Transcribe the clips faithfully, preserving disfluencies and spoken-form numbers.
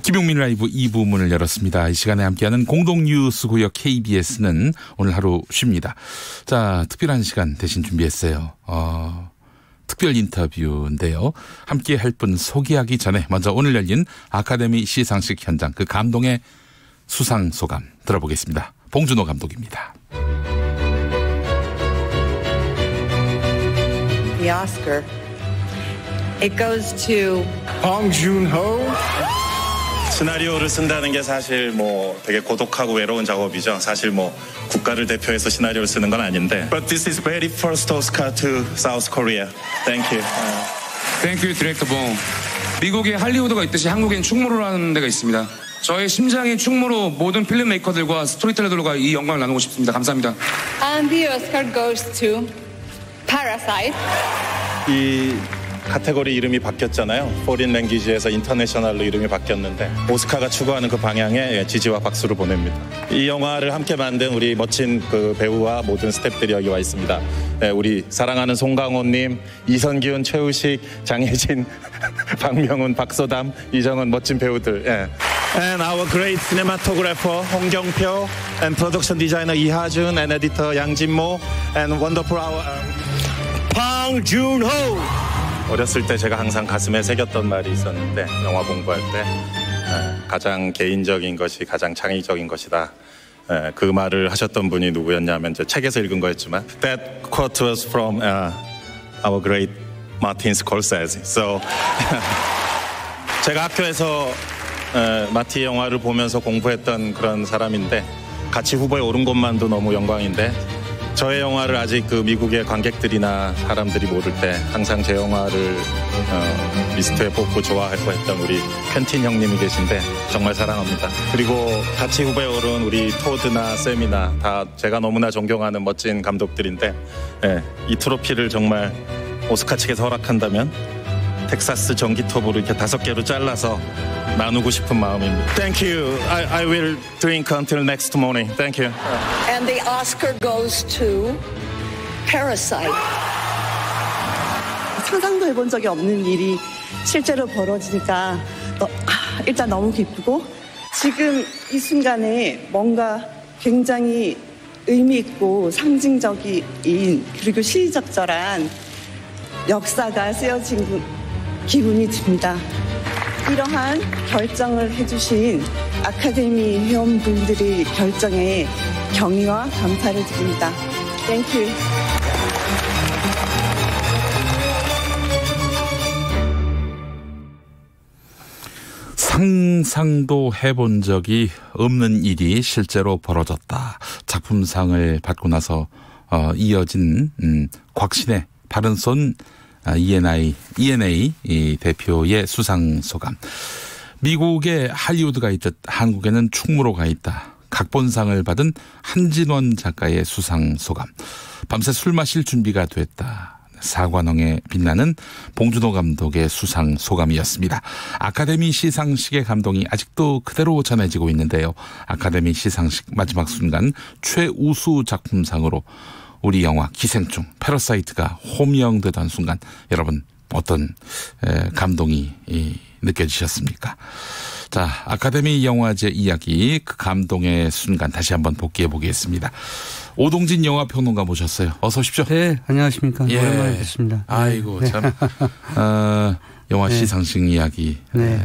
김용민 라이브 이 부 문을 열었습니다. 이 시간에 함께하는 공동뉴스구역 케이비에스는 오늘 하루 쉽니다. 자, 특별한 시간 대신 준비했어요. 어, 특별 인터뷰인데요. 함께할 분 소개하기 전에 먼저 오늘 열린 아카데미 시상식 현장 그 감동의 수상 소감 들어보겠습니다. 봉준호 감독입니다. The Oscar. It goes to Bong Joon-ho. 시나리오를 쓴다는 게 사실 뭐 되게 고독하고 외로운 작업이죠. 사실 뭐 국가를 대표해서 시나리오를 쓰는 건 아닌데. But this is very first Oscar to South Korea. Thank you. Thank you, 디렉터 봉. 미국에 할리우드가 있듯이 한국엔 충무로라는 데가 있습니다. 저의 심장이 충무로 모든 필름 메이커들과 스토리텔러들과 이 영광을 나누고 싶습니다. 감사합니다. And the Oscar goes to Parasite. 이 카테고리 이름이 바뀌었잖아요. 포린 랭귀지에서 인터내셔널로 이름이 바뀌었는데 오스카가 추구하는 그 방향에 지지와 박수를 보냅니다. 이 영화를 함께 만든 우리 멋진 그 배우와 모든 스태프들이 여기 와 있습니다. 네, 우리 사랑하는 송강호님, 이선기훈, 최우식, 장혜진, 박명훈, 박소담, 이정은 멋진 배우들. 예. And our great cinematographer 홍경표 and production designer 이하준 and editor 양진모 and wonderful our 방준호. 어렸을 때 제가 항상 가슴에 새겼던 말이 있었는데 영화 공부할 때 가장 개인적인 것이 가장 창의적인 것이다. 그 말을 하셨던 분이 누구였냐면 이제 책에서 읽은 거였지만 That quote was from uh, our great Martin Scorsese. So 제가 학교에서 uh, 마티 영화를 보면서 공부했던 그런 사람인데 같이 후보에 오른 것만도 너무 영광인데 저의 영화를 아직 그 미국의 관객들이나 사람들이 모를 때 항상 제 영화를 어, 리스트에 뽑고 좋아하고 했던 우리 퀸틴 형님이 계신데 정말 사랑합니다. 그리고 같이 후보에 오른 우리 토드나 샘이나 다 제가 너무나 존경하는 멋진 감독들인데 예, 이 트로피를 정말 오스카 측에서 허락한다면 텍사스 전기톱으로 이렇게 다섯 개로 잘라서 나누고 싶은 마음입니다. Thank you. I, I will drink until next morning. Thank you. And the Oscar goes to Parasite. 상상도 해본 적이 없는 일이 실제로 벌어지니까 너, 일단 너무 기쁘고 지금 이 순간에 뭔가 굉장히 의미 있고 상징적인 그리고 시의적절한 역사가 쓰여진 기분이 듭니다. 이러한 결정을 해주신 아카데미 회원분들의 결정에 경의와 감사를 드립니다. 땡큐. 상상도 해본 적이 없는 일이 실제로 벌어졌다. 작품상을 받고 나서 어, 이어진 음, 곽신의 바른손 이엔아이, 이엔에이 대표의 수상 소감. 미국에 할리우드가 있듯 한국에는 충무로가 있다. 각본상을 받은 한진원 작가의 수상 소감. 밤새 술 마실 준비가 됐다. 사관왕에 빛나는 봉준호 감독의 수상 소감이었습니다. 아카데미 시상식의 감동이 아직도 그대로 전해지고 있는데요. 아카데미 시상식 마지막 순간 최우수 작품상으로 우리 영화 기생충 패러사이트가 호명되던 순간 여러분 어떤 감동이 느껴지셨습니까? 자, 아카데미 영화제 이야기 그 감동의 순간 다시 한번 복귀해 보겠습니다. 오동진 영화평론가 모셨어요. 어서 오십시오. 네, 안녕하십니까. 예. 오랜만에 뵙습니다. 아이고 네. 참 어, 영화 네. 시상식 이야기 네.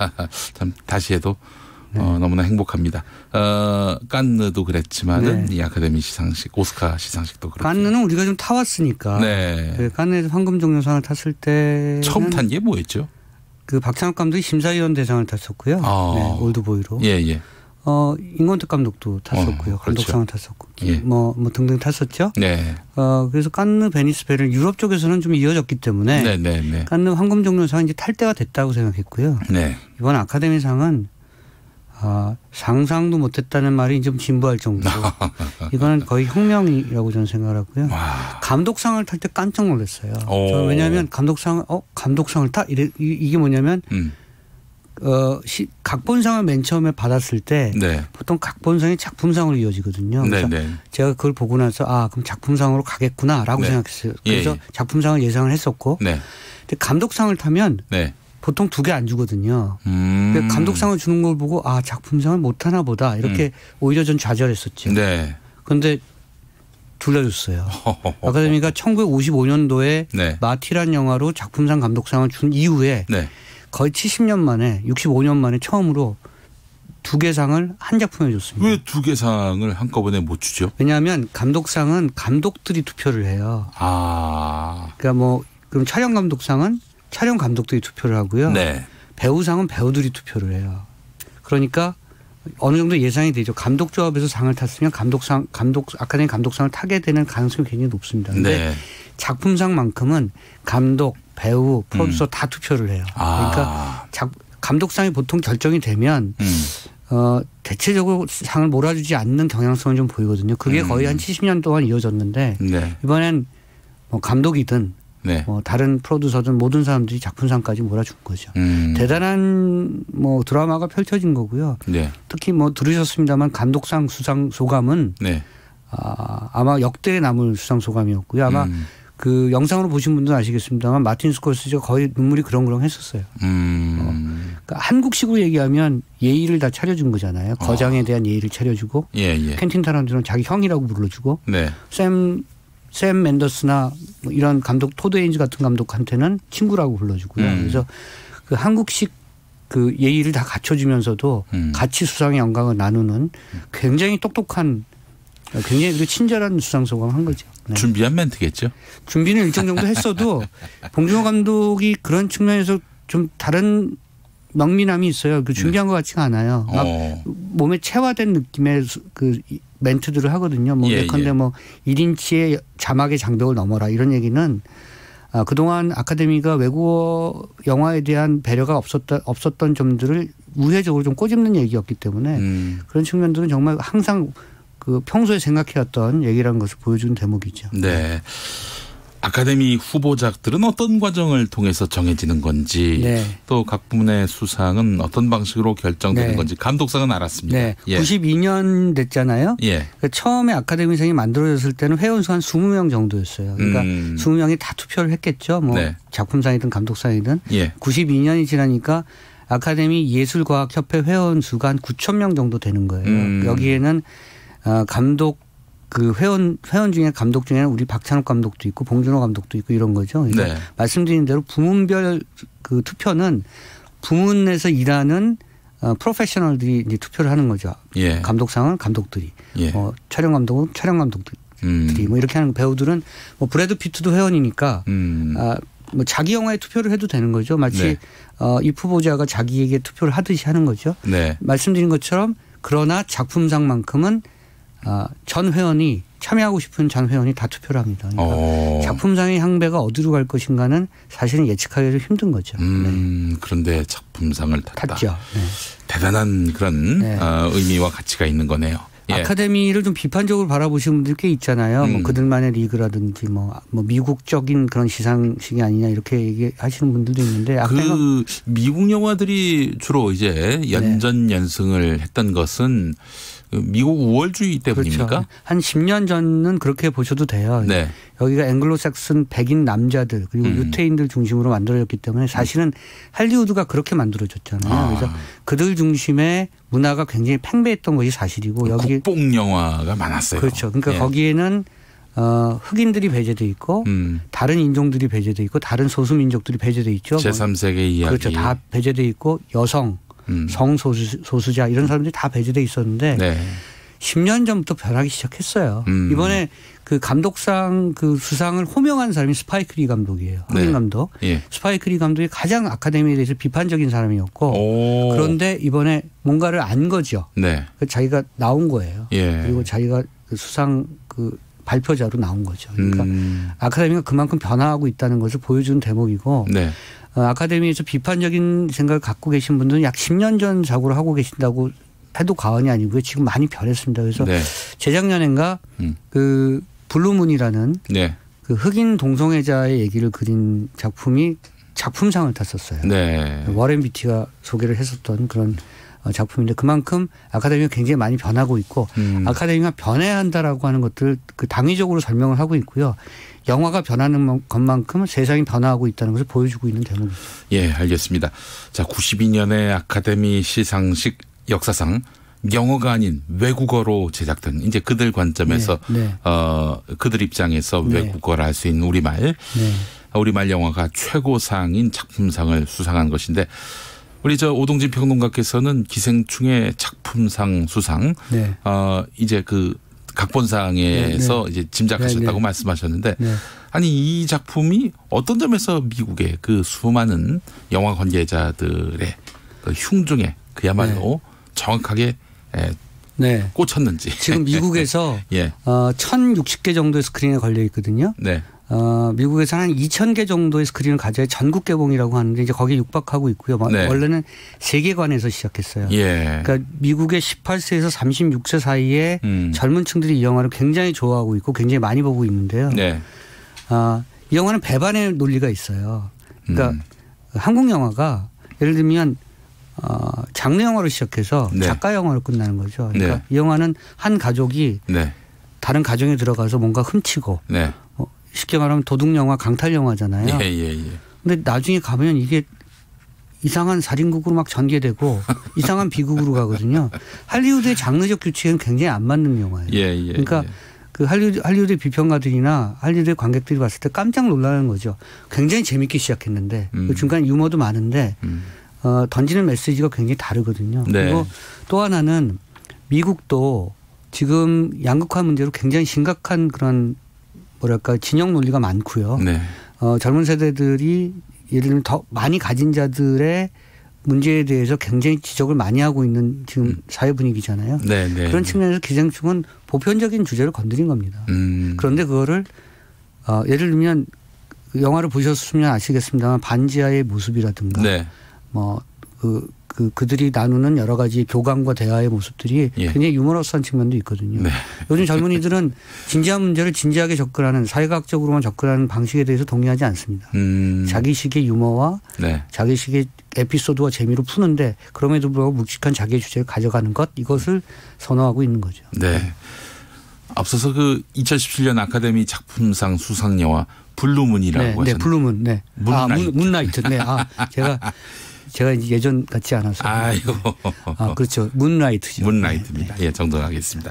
참 다시 해도 네. 어, 너무나 행복합니다. 어, 깐느도 그랬지만은 네. 이 아카데미 시상식, 오스카 시상식도 그렇고. 깐느는 우리가 좀 타왔으니까. 네. 네. 깐느에서 황금종려상을 탔을 때 처음 탄 게 뭐였죠? 그 박찬욱 감독이 심사위원 대상을 탔었고요. 아. 네, 올드보이로. 예, 예. 어, 임권택 감독도 탔었고요. 어, 감독상을 그렇죠. 탔었고. 예. 뭐, 뭐 등등 탔었죠. 네. 어, 그래서 깐느 베니스 베를 유럽 쪽에서는 좀 이어졌기 때문에. 네, 네, 네. 깐느 황금종려상은 이제 탈 때가 됐다고 생각했고요. 네. 이번 아카데미상은 아, 상상도 못했다는 말이 좀 진부할 정도로 이거는 거의 혁명이라고 저는 생각을 하고요. 와. 감독상을 탈 때 깜짝 놀랐어요. 저는 왜냐하면 감독상, 어, 감독상을 타? 이래, 이게 뭐냐면 음. 어, 시, 각본상을 맨 처음에 받았을 때 네. 보통 각본상이 작품상으로 이어지거든요. 그래서 네, 네. 제가 그걸 보고 나서 아, 그럼 작품상으로 가겠구나라고 네. 생각했어요. 그래서 예, 예. 작품상을 예상을 했었고 네. 근데 감독상을 타면 네. 보통 두 개 안 주거든요. 음. 감독상을 주는 걸 보고 아 작품상을 못 하나 보다 이렇게 음. 오히려 전 좌절했었죠. 네. 그런데 둘 다 줬어요. 아카데미가 천구백오십오 년도에 네. 마티란 영화로 작품상 감독상을 준 이후에 네. 거의 칠십 년 만에 육십오 년 만에 처음으로 두 개 상을 한 작품에 줬습니다. 왜 두 개 상을 한꺼번에 못 주죠? 왜냐하면 감독상은 감독들이 투표를 해요. 아. 그러니까 뭐 그럼 촬영 감독상은 촬영 감독들이 투표를 하고요. 네. 배우상은 배우들이 투표를 해요. 그러니까 어느 정도 예상이 되죠. 감독조합에서 상을 탔으면 감독상, 감독, 아카데미 감독상을 타게 되는 가능성이 굉장히 높습니다. 그런데 네. 작품상만큼은 감독, 배우, 프로듀서 음. 다 투표를 해요. 아. 그러니까 작, 감독상이 보통 결정이 되면 음. 어, 대체적으로 상을 몰아주지 않는 경향성을 좀 보이거든요. 그게 음. 거의 한 칠십 년 동안 이어졌는데 네. 이번엔 뭐 감독이든 네. 뭐 다른 프로듀서든 모든 사람들이 작품상까지 몰아준 거죠. 음. 대단한 뭐 드라마가 펼쳐진 거고요. 네. 특히 뭐 들으셨습니다만 감독상 수상 소감은 네. 아, 아마 역대에 남을 수상 소감이었고요. 아마 음. 그 영상으로 보신 분들은 아시겠습니다만 마틴 스콜세지가 거의 눈물이 그렁그렁 했었어요. 음. 어. 그러니까 한국식으로 얘기하면 예의를 다 차려준 거잖아요. 거장에 어. 대한 예의를 차려주고 예, 예. 퀸틴 타란티노는 자기 형이라고 불러주고 네. 샘 샘 맨더스나 뭐 이런 감독 토드 헤인즈 같은 감독한테는 친구라고 불러주고요. 음. 그래서 그 한국식 그 예의를 다 갖춰주면서도 음. 같이 수상의 영광을 나누는 굉장히 똑똑한 굉장히 친절한 수상 소감한 거죠. 네. 준비한 멘트겠죠. 준비는 일정 정도 했어도 봉준호 감독이 그런 측면에서 좀 다른 명민함이 있어요. 그 준비한 네. 것 같지가 않아요. 막 어. 몸에 체화된 느낌의 그 멘트들을 하거든요. 뭐 예, 예컨대 예. 뭐 일 인치의 자막의 장벽을 넘어라 이런 얘기는 아, 그동안 아카데미가 외국어 영화에 대한 배려가 없었다, 없었던 점들을 우회적으로 좀 꼬집는 얘기였기 때문에 음. 그런 측면들은 정말 항상 그 평소에 생각해왔던 얘기라는 것을 보여주는 대목이죠. 네. 아카데미 후보작들은 어떤 과정을 통해서 정해지는 건지 네. 또 각 부문의 수상은 어떤 방식으로 결정되는 네. 건지 감독상은 알았습니다. 네. 예. 구십이 년 됐잖아요. 예. 그러니까 처음에 아카데미상이 만들어졌을 때는 회원수 한 이십 명 정도였어요. 그러니까 음. 이십 명이 다 투표를 했겠죠. 뭐 네. 작품상이든 감독상이든. 예. 구십이 년이 지나니까 아카데미 예술과학협회 회원수가 한 구천 명 정도 되는 거예요. 음. 여기에는 감독 그 회원 회원 중에 감독 중에는 우리 박찬욱 감독도 있고 봉준호 감독도 있고 이런 거죠. 그러니까 네. 말씀드린 대로 부문별 그 투표는 부문에서 일하는 어, 프로페셔널들이 이제 투표를 하는 거죠. 예. 감독상은 감독들이, 예. 어, 촬영 감독은 촬영 감독들이, 음. 뭐 이렇게 하는 배우들은 뭐 브래드 피트도 회원이니까 음. 아, 뭐 자기 영화에 투표를 해도 되는 거죠. 마치 네. 어, 이 후보자가 자기에게 투표를 하듯이 하는 거죠. 네. 말씀드린 것처럼 그러나 작품상만큼은 아, 전 회원이 참여하고 싶은 전 회원이 다 투표를 합니다. 그러니까 오. 작품상의 향배가 어디로 갈 것인가는 사실은 예측하기가 좀 힘든 거죠. 음, 네. 그런데 작품상을 탔다. 탔죠. 네. 대단한 그런 네. 어, 의미와 가치가 있는 거네요. 예. 아카데미를 좀 비판적으로 바라보시는 분들 꽤 있잖아요. 음. 뭐 그들만의 리그라든지 뭐, 뭐 미국적인 그런 시상식이 아니냐 이렇게 얘기하시는 분들도 있는데 그 미국 영화들이 주로 이제 연전 네. 연승을 했던 것은 미국 우월주의 때문입니까? 그렇죠. 한 십 년 전은 그렇게 보셔도 돼요. 네. 여기가 앵글로삭슨 백인 남자들 그리고 음. 유태인들 중심으로 만들어졌기 때문에 사실은 할리우드가 그렇게 만들어졌잖아요. 아. 그래서 그들 중심의 문화가 굉장히 팽배했던 것이 사실이고 여기 국뽕 영화가 많았어요. 그렇죠. 그러니까 예. 거기에는 어, 흑인들이 배제돼 있고 음. 다른 인종들이 배제돼 있고 다른 소수민족들이 배제돼 있죠. 제삼 세계 이야기. 그렇죠. 다 배제돼 있고 여성, 음. 성소수, 소수자 이런 사람들이 다 배제돼 있었는데 네. 십 년 전부터 변하기 시작했어요. 음. 이번에 그 감독상 그 수상을 호명한 사람이 스파이크 리 감독이에요. 흑인 네. 감독. 예. 스파이크 리 감독이 가장 아카데미에 대해서 비판적인 사람이었고 오. 그런데 이번에 뭔가를 안 거죠. 네. 자기가 나온 거예요. 예. 그리고 자기가 그 수상 그 발표자로 나온 거죠. 그러니까 음. 아카데미가 그만큼 변화하고 있다는 것을 보여주는 대목이고 네. 어, 아카데미에서 비판적인 생각을 갖고 계신 분들은 약 십 년 전 사고를 하고 계신다고 해도 과언이 아니고요. 지금 많이 변했습니다. 그래서 네. 재작년엔가 음. 그 블루문이라는 네. 그 흑인 동성애자의 얘기를 그린 작품이 작품상을 탔었어요. 네. 워렌 비티가 소개를 했었던 그런 작품인데 그만큼 아카데미가 굉장히 많이 변하고 있고 음. 아카데미가 변해야 한다라고 하는 것들 그 당위적으로 설명을 하고 있고요. 영화가 변하는 것만큼 세상이 변화하고 있다는 것을 보여주고 있는 대목이죠. 예, 알겠습니다. 자, 구십이 년의 아카데미 시상식 역사상 영어가 아닌 외국어로 제작된 이제 그들 관점에서 네, 네. 어, 그들 입장에서 네. 외국어를 할 수 있는 우리말 네. 우리말 영화가 최고상인 작품상을 수상한 것인데 우리 저 오동진 평론가께서는 기생충의 작품상 수상 네. 어, 이제 그 각본상에서 네, 네. 이제 짐작하셨다고 네, 네. 말씀하셨는데 네. 아니 이 작품이 어떤 점에서 미국의 그 수많은 영화 관계자들의 그 흉중에 그야말로 네. 정확하게 네. 꽂혔는지. 지금 미국에서 예. 어, 천육십 개 정도의 스크린에 걸려 있거든요. 네. 어, 미국에서 한 이천 개 정도의 스크린을 가져야 전국 개봉이라고 하는데 이제 거기에 육박하고 있고요. 네. 원래는 세계관에서 시작했어요. 예. 그러니까 미국의 십팔 세에서 삼십육 세 사이에 음. 젊은 층들이 이 영화를 굉장히 좋아하고 있고 굉장히 많이 보고 있는데요. 네. 어, 이 영화는 배반의 논리가 있어요. 그러니까 음. 한국 영화가 예를 들면 어, 장르 영화로 시작해서 네. 작가 영화로 끝나는 거죠. 그러니까 네. 이 영화는 한 가족이 네. 다른 가정에 들어가서 뭔가 훔치고 네. 어, 쉽게 말하면 도둑 영화, 강탈 영화잖아요. 예, 예, 예. 근데 나중에 가면 이게 이상한 살인극으로 막 전개되고 이상한 비극으로 가거든요. 할리우드의 장르적 규칙에는 굉장히 안 맞는 영화예요. 예, 예, 그러니까 예. 그 할리우드, 할리우드 비평가들이나 할리우드 관객들이 봤을 때 깜짝 놀라는 거죠. 굉장히 재밌게 시작했는데 음. 그 중간에 유머도 많은데 음. 어, 던지는 메시지가 굉장히 다르거든요. 네. 그리고 또 하나는 미국도 지금 양극화 문제로 굉장히 심각한 그런 뭐랄까 진영 논리가 많고요. 네. 어, 젊은 세대들이 예를 들면 더 많이 가진 자들의 문제에 대해서 굉장히 지적을 많이 하고 있는 지금 음. 사회 분위기잖아요. 네, 네. 그런 측면에서 기생충은 보편적인 주제를 건드린 겁니다. 음. 그런데 그거를 어, 예를 들면 영화를 보셨으면 아시겠습니다만 반지하의 모습이라든가 네. 뭐 그 그 그들이 나누는 여러 가지 교감과 대화의 모습들이 예. 굉장히 유머러스한 측면도 있거든요. 네. 요즘 젊은이들은 진지한 문제를 진지하게 접근하는 사회과학적으로만 접근하는 방식에 대해서 동의하지 않습니다. 음. 자기식의 유머와 네. 자기식의 에피소드와 재미로 푸는데 그럼에도 불구하고 묵직한 자기의 주제를 가져가는 것 이것을 선호하고 있는 거죠. 네. 앞서서 그 이천십칠 년 아카데미 작품상 수상 영화 블루문이라고 네, 하셨는데. 네, 블루문. 네. 문라이트. 아, 문, 문라이트. 네. 아, 제가 제가 이제 예전 같지 않아서. 아이고. 아, 그렇죠. 문라이트죠. 문라이트입니다. 네. 예, 정정하겠습니다.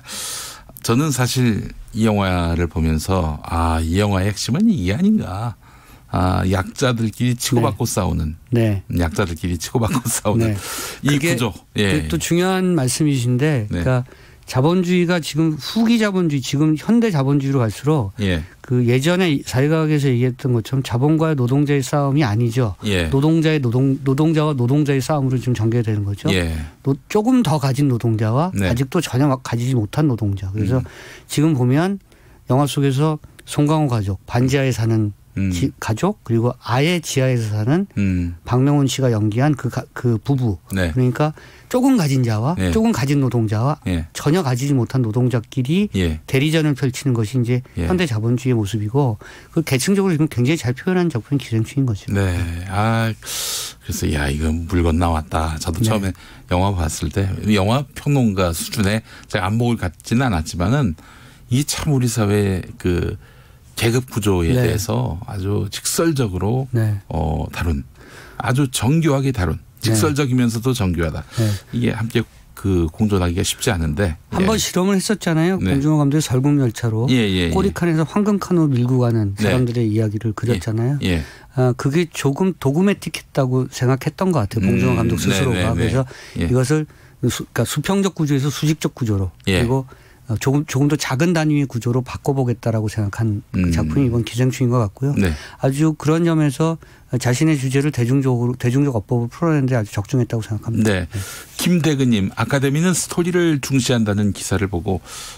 저는 사실 이 영화를 보면서 아, 이 영화의 핵심은 이게 아닌가. 아, 약자들끼리 치고받고 네. 싸우는. 네. 약자들끼리 치고받고 싸우는 네. 이 구조. 예. 또 중요한 말씀이신데 네. 그러니까 자본주의가 지금 후기 자본주의 지금 현대 자본주의로 갈수록 예. 그 예전에 사회과학에서 얘기했던 것처럼 자본과의 노동자의 싸움이 아니죠. 예. 노동자의 노동 노동자와 노동자의 싸움으로 지금 전개되는 거죠. 예. 노, 조금 더 가진 노동자와 네. 아직도 전혀 가지지 못한 노동자. 그래서 음. 지금 보면 영화 속에서 송강호 가족 반지하에 사는 음. 지, 가족 그리고 아예 지하에서 사는 음. 박명훈 씨가 연기한 그, 가, 그 부부 네. 그러니까 조금 가진 자와 네. 조금 가진 노동자와 네. 전혀 가지지 못한 노동자끼리 예. 대리전을 펼치는 것이 이제 예. 현대 자본주의의 모습이고 그 계층적으로 지금 굉장히 잘 표현한 작품이 기생충인 거죠. 네. 아 그래서 야 이거 물건 나왔다. 저도 네. 처음에 영화 봤을 때 영화 평론가 수준의 제가 안목을 갖지는 않았지만은 이 참 우리 사회의 그 계급 구조에 네. 대해서 아주 직설적으로 네. 어, 다룬 아주 정교하게 다룬 직설적이면서도 정교하다. 네. 이게 함께 그 공존하기가 쉽지 않은데 한번 예. 실험을 했었잖아요. 네. 봉준호 감독의 설국열차로 예, 예, 꼬리칸에서 황금칸으로 밀고 가는 사람들의 네. 이야기를 그렸잖아요. 예, 예. 아, 그게 조금 도구메틱했다고 생각했던 것 같아요. 봉준호 음, 감독 스스로가. 네, 네, 네. 그래서 예. 이것을 수, 그러니까 수평적 구조에서 수직적 구조로 예. 그리고 조금 조금 더 작은 단위의 구조로 바꿔보겠다라고 생각한 음. 그 작품이 이번 기생충인 것 같고요. 네. 아주 그런 점에서 자신의 주제를 대중적으로 대중적 어법을 풀어내는데 아주 적중했다고 생각합니다. 네. 네. 김대근님 아카데미는 스토리를 중시한다는 기사를 보고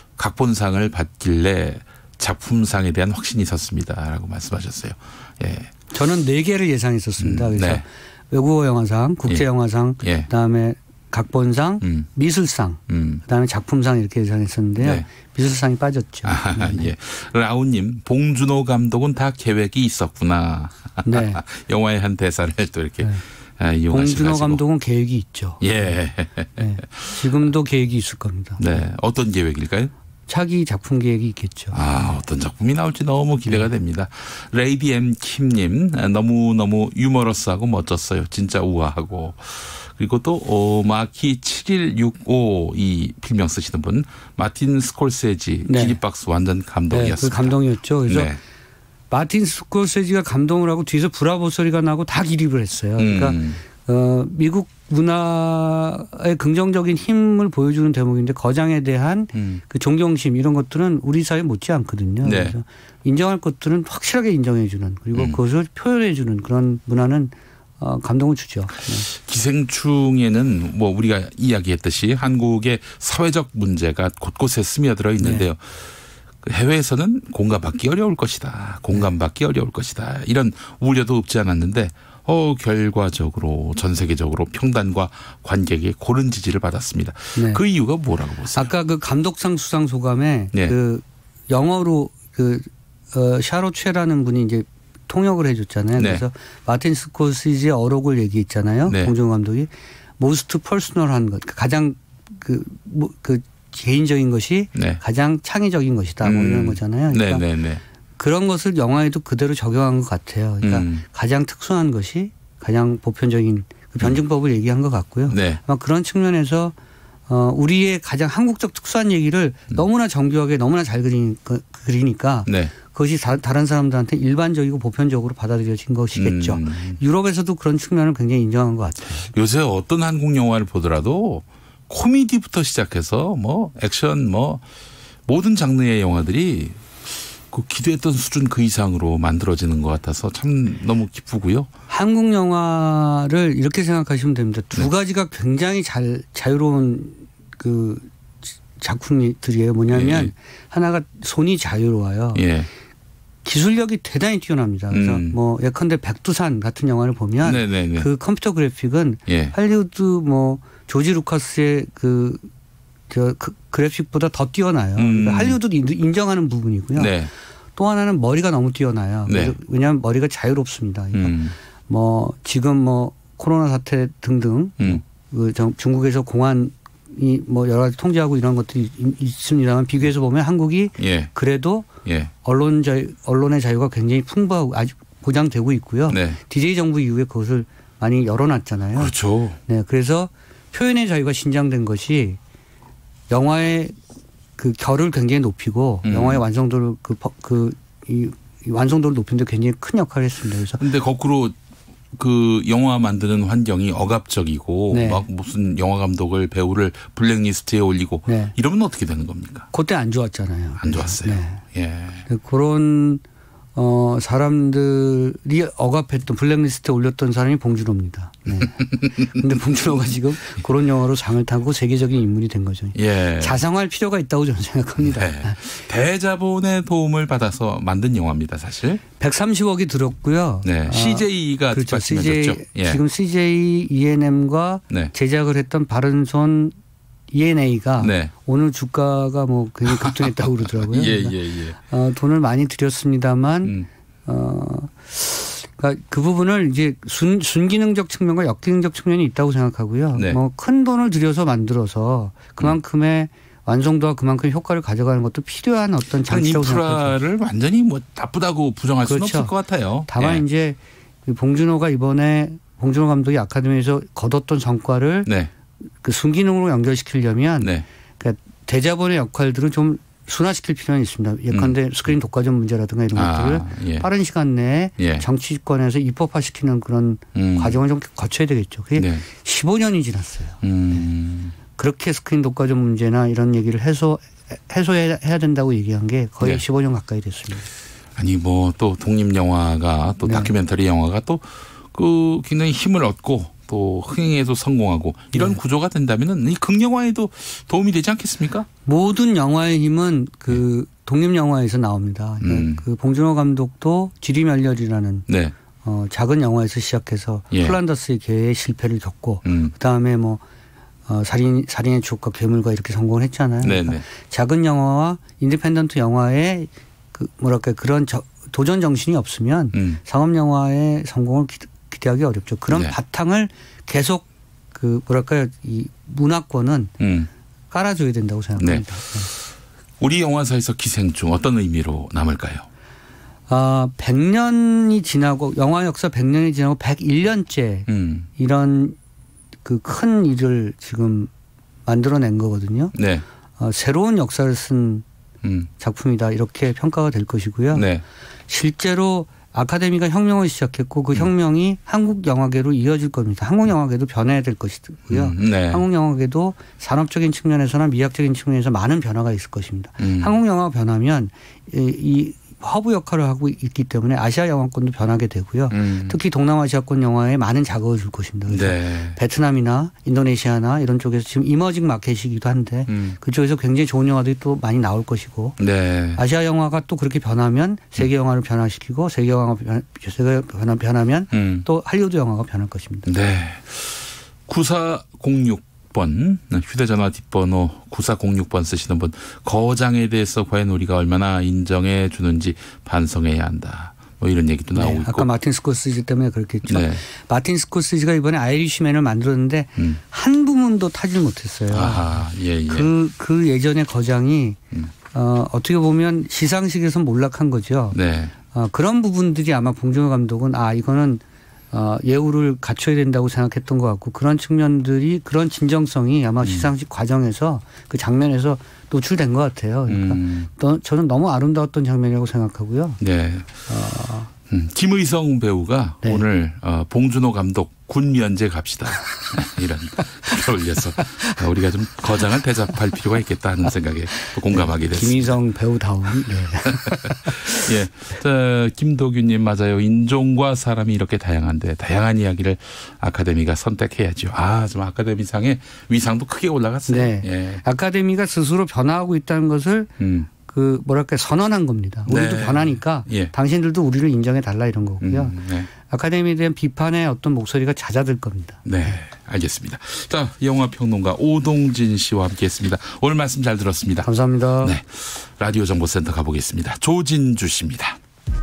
각본상을 받길래 작품상에 대한 확신이 섰습니다라고 말씀하셨어요. 예. 저는 네 개를 예상했었습니다. 그래서 네. 외국어 영화상, 국제 영화상, 예. 그다음에 각본상, 음. 미술상, 음. 그다음에 작품상 이렇게 예상했었는데요. 네. 미술상이 빠졌죠. 아, 예. 라우님, 봉준호 감독은 다 계획이 있었구나. 네. 영화의 한 대사를 또 이렇게 네. 이용하셔가지고. 봉준호 감독은 계획이 있죠. 예. 네. 지금도 계획이 있을 겁니다. 네. 어떤 계획일까요? 차기 작품 계획이 있겠죠. 아, 어떤 작품이 나올지 너무 기대가 네. 됩니다. 레이디 엠 킴님 너무너무 유머러스하고 멋졌어요. 진짜 우아하고. 그리고 또 어, 마키 칠일육오 이 필명 쓰시는 분 마틴 스콜세지 네. 기립박수 완전 감동이었습니다. 네, 그 감동이었죠. 그래서 네. 마틴 스콜세지가 감동을 하고 뒤에서 브라보 소리가 나고 다 기립을 했어요. 그러니까 음. 어, 미국 문화의 긍정적인 힘을 보여주는 대목인데 거장에 대한 음. 그 존경심 이런 것들은 우리 사회에 못지 않거든요. 네. 그래서 인정할 것들은 확실하게 인정해 주는 그리고 음. 그것을 표현해 주는 그런 문화는 어, 감동을 주죠. 네. 기생충에는 뭐 우리가 이야기했듯이 한국의 사회적 문제가 곳곳에 스며들어 있는데요. 네. 해외에서는 공감받기 어려울 것이다. 공감받기 어려울 것이다. 이런 우려도 없지 않았는데 어, 결과적으로 전 세계적으로 평단과 관객의 고른 지지를 받았습니다. 네. 그 이유가 뭐라고 보세요? 아까 그 감독상 수상 소감에 네. 그 영어로 그 어, 샤롯 최라는 분이 이제 통역을 해줬잖아요. 네. 그래서 마틴 스콜시지의 어록을 얘기했잖아요. 네. 봉준호 감독이 most personal한 것, 가장 그, 뭐, 그 개인적인 것이 네. 가장 창의적인 것이다. 뭐 이런 거잖아요. 그러니까 네, 네, 네. 그런 것을 영화에도 그대로 적용한 것 같아요. 그러니까 음. 가장 특수한 것이 가장 보편적인 그 변증법을 음. 얘기한 것 같고요. 네. 아마 그런 측면에서 어, 우리의 가장 한국적 특수한 얘기를 음. 너무나 정교하게 너무나 잘 그리니까, 그리니까 네. 그것이 다, 다른 사람들한테 일반적이고 보편적으로 받아들여진 것이겠죠. 음. 유럽에서도 그런 측면을 굉장히 인정한 것 같아요. 요새 어떤 한국 영화를 보더라도 코미디부터 시작해서 뭐 액션 뭐 모든 장르의 영화들이 그 기대했던 수준 그 이상으로 만들어지는 것 같아서 참 너무 기쁘고요. 한국 영화를 이렇게 생각하시면 됩니다. 두 네. 가지가 굉장히 잘 자유로운 그 작품들이에요. 뭐냐면 예. 하나가 손이 자유로워요. 예. 기술력이 대단히 뛰어납니다. 그래서 음. 뭐 예컨대 백두산 같은 영화를 보면 네네네. 그 컴퓨터 그래픽은 예. 할리우드 뭐 조지 루카스의 그 저 그 그래픽보다 더 뛰어나요. 음. 그러니까 할리우드도 인정하는 부분이고요. 네. 또 하나는 머리가 너무 뛰어나요. 네. 왜냐하면 머리가 자유롭습니다. 그러니까 음. 뭐 지금 뭐 코로나 사태 등등 음. 그 중국에서 공안이 뭐 여러 가지 통제하고 이런 것들이 있습니다만 비교해서 보면 한국이 예. 그래도 예. 언론 자유, 언론의 자유가 굉장히 풍부하고 아주 보장되고 있고요. 네. 디제이 정부 이후에 그것을 많이 열어놨잖아요. 그렇죠. 네, 그래서 표현의 자유가 신장된 것이 영화의 그 결을 굉장히 높이고 음. 영화의 완성도를 그, 그, 이, 이 완성도를 높이는 데 굉장히 큰 역할을 했습니다. 그래서. 근데 거꾸로 그 영화 만드는 환경이 억압적이고 네. 막 무슨 영화 감독을 배우를 블랙리스트에 올리고 네. 이러면 어떻게 되는 겁니까? 그때 안 좋았잖아요. 안 좋았어요. 네. 예. 그런 어, 사람들이 억압했던 블랙리스트에 올렸던 사람이 봉준호입니다. 네. 근데 봉준호가 지금 그런 영화로 상을 타고 세계적인 인물이 된 거죠. 예. 자성할 필요가 있다고 저는 생각합니다. 네. 대자본의 도움을 받아서 만든 영화입니다, 사실. 백삼십억이 들었고요. 네. 씨제이가 그렇죠. 씨제이, 예. 지금 씨제이 이엔엠과 네. 제작을 했던 바른손 이엔에이가 네. 오늘 주가가 뭐 굉장히 급등했다고 그러더라고요. 예, 예, 예. 어, 돈을 많이 들였습니다만 음. 어, 그러니까 그 부분을 이제 순, 순기능적 측면과 역기능적 측면이 있다고 생각하고요. 네. 뭐 큰 돈을 들여서 만들어서 그만큼의 음. 완성도와 그만큼 효과를 가져가는 것도 필요한 어떤 장치라고 생각합니다. 인프라를 완전히 뭐 나쁘다고 부정할 그렇죠. 수는 없을 것 같아요. 다만 예. 이제 봉준호가 이번에 봉준호 감독이 아카데미에서 거뒀던 성과를 네. 그 순기능으로 연결시키려면 네. 그러니까 대자본의 역할들은 좀 순화시킬 필요는 있습니다. 예컨대 음. 스크린 독과점 문제라든가 이런 아, 것들을 예. 빠른 시간 내에 예. 정치권에서 입법화시키는 그런 음. 과정을 좀 거쳐야 되겠죠. 그게 네. 십오 년이 지났어요. 음. 네. 그렇게 스크린 독과점 문제나 이런 얘기를 해소, 해소해야 된다고 얘기한 게 거의 네. 십오 년 가까이 됐습니다. 아니 뭐 또 독립영화가 또 네. 다큐멘터리 영화가 또 그 굉장히 힘을 얻고 또 흥행에도 성공하고 이런 네. 구조가 된다면은 이 극영화에도 도움이 되지 않겠습니까? 모든 영화의 힘은 그 네. 독립영화에서 나옵니다. 음. 그 봉준호 감독도 지리멸렬이라는 네. 어 작은 영화에서 시작해서 예. 플란더스의 개의 실패를 겪고 음. 그다음에 뭐 어 살인 살인의 추억과 괴물과 이렇게 성공을 했잖아요. 그러니까 작은 영화와 인디펜던트 영화의 그 뭐랄까 그런 저, 도전 정신이 없으면 음. 상업 영화의 성공을 기, 기대하기 어렵죠. 그런 네. 바탕을 계속 그 뭐랄까요 이 문화권은 음. 깔아줘야 된다고 생각합니다. 네. 네. 우리 영화사에서 기생충 어떤 의미로 남을까요? 아, 백 년이 지나고 영화 역사 백 년이 지나고 백일 년째 음. 이런 그 큰 일을 지금 만들어낸 거거든요. 네. 어, 새로운 역사를 쓴 음. 작품이다 이렇게 평가가 될 것이고요. 네. 실제로 아카데미가 혁명을 시작했고 그 음. 혁명이 한국 영화계로 이어질 겁니다. 한국 영화계도 변해야 될 것이고요. 음. 네. 한국 영화계도 산업적인 측면에서나 미학적인 측면에서 많은 변화가 있을 것입니다. 음. 한국 영화가 변하면 이 허브 역할을 하고 있기 때문에 아시아 영화권도 변하게 되고요. 음. 특히 동남아시아권 영화에 많은 자극을 줄 것입니다. 그래서 네. 베트남이나 인도네시아나 이런 쪽에서 지금 이머징 마켓이기도 한데 음. 그쪽에서 굉장히 좋은 영화들이 또 많이 나올 것이고 네. 아시아 영화가 또 그렇게 변하면 세계 영화를 변화시키고 세계 영화가 변, 세계 변화, 변하면 음. 또 할리우드 영화가 변할 것입니다. 네. 구사공육 번 휴대전화 뒷번호 구사공육 번 쓰시는 분 거장에 대해서 과연 우리가 얼마나 인정해 주는지 반성해야 한다. 뭐 이런 얘기도 나오고 네, 아까 있고. 아까 마틴 스코시지 때문에 그렇겠죠. 네. 마틴 스코시지가 이번에 아이리시맨을 만들었는데 음. 한 부문도 타질 못했어요. 아하, 예, 예. 그, 그 예전의 거장이 음. 어, 어떻게 보면 시상식에서 몰락한 거죠. 네. 어, 그런 부분들이 아마 봉준호 감독은 아 이거는 어, 예우를 갖춰야 된다고 생각했던 것 같고 그런 측면들이 그런 진정성이 아마 음. 시상식 과정에서 그 장면에서 노출된 것 같아요. 그러니까 음. 또 저는 너무 아름다웠던 장면이라고 생각하고요. 네. 어. 음, 김의성 배우가 네. 오늘 어, 봉준호 감독 군 면제 갑시다 이런 글을 올려서 우리가 좀 거장을 대접할 필요가 있겠다 하는 생각에 공감하게 됐습니다. 김의성 배우다운. 네. 예, 자, 김도균님 맞아요. 인종과 사람이 이렇게 다양한데 다양한 이야기를 아카데미가 선택해야죠. 아, 좀 아카데미상의 위상도 크게 올라갔어요. 네. 예. 아카데미가 스스로 변화하고 있다는 것을 음. 그 뭐랄까 선언한 겁니다. 우리도 네. 변하니까 예. 당신들도 우리를 인정해 달라 이런 거고요. 음, 네. 아카데미에 대한 비판의 어떤 목소리가 잦아들 겁니다. 네, 알겠습니다. 자, 영화평론가 오동진 씨와 함께했습니다. 오늘 말씀 잘 들었습니다. 감사합니다. 네, 라디오 정보센터 가보겠습니다. 조진주 씨입니다.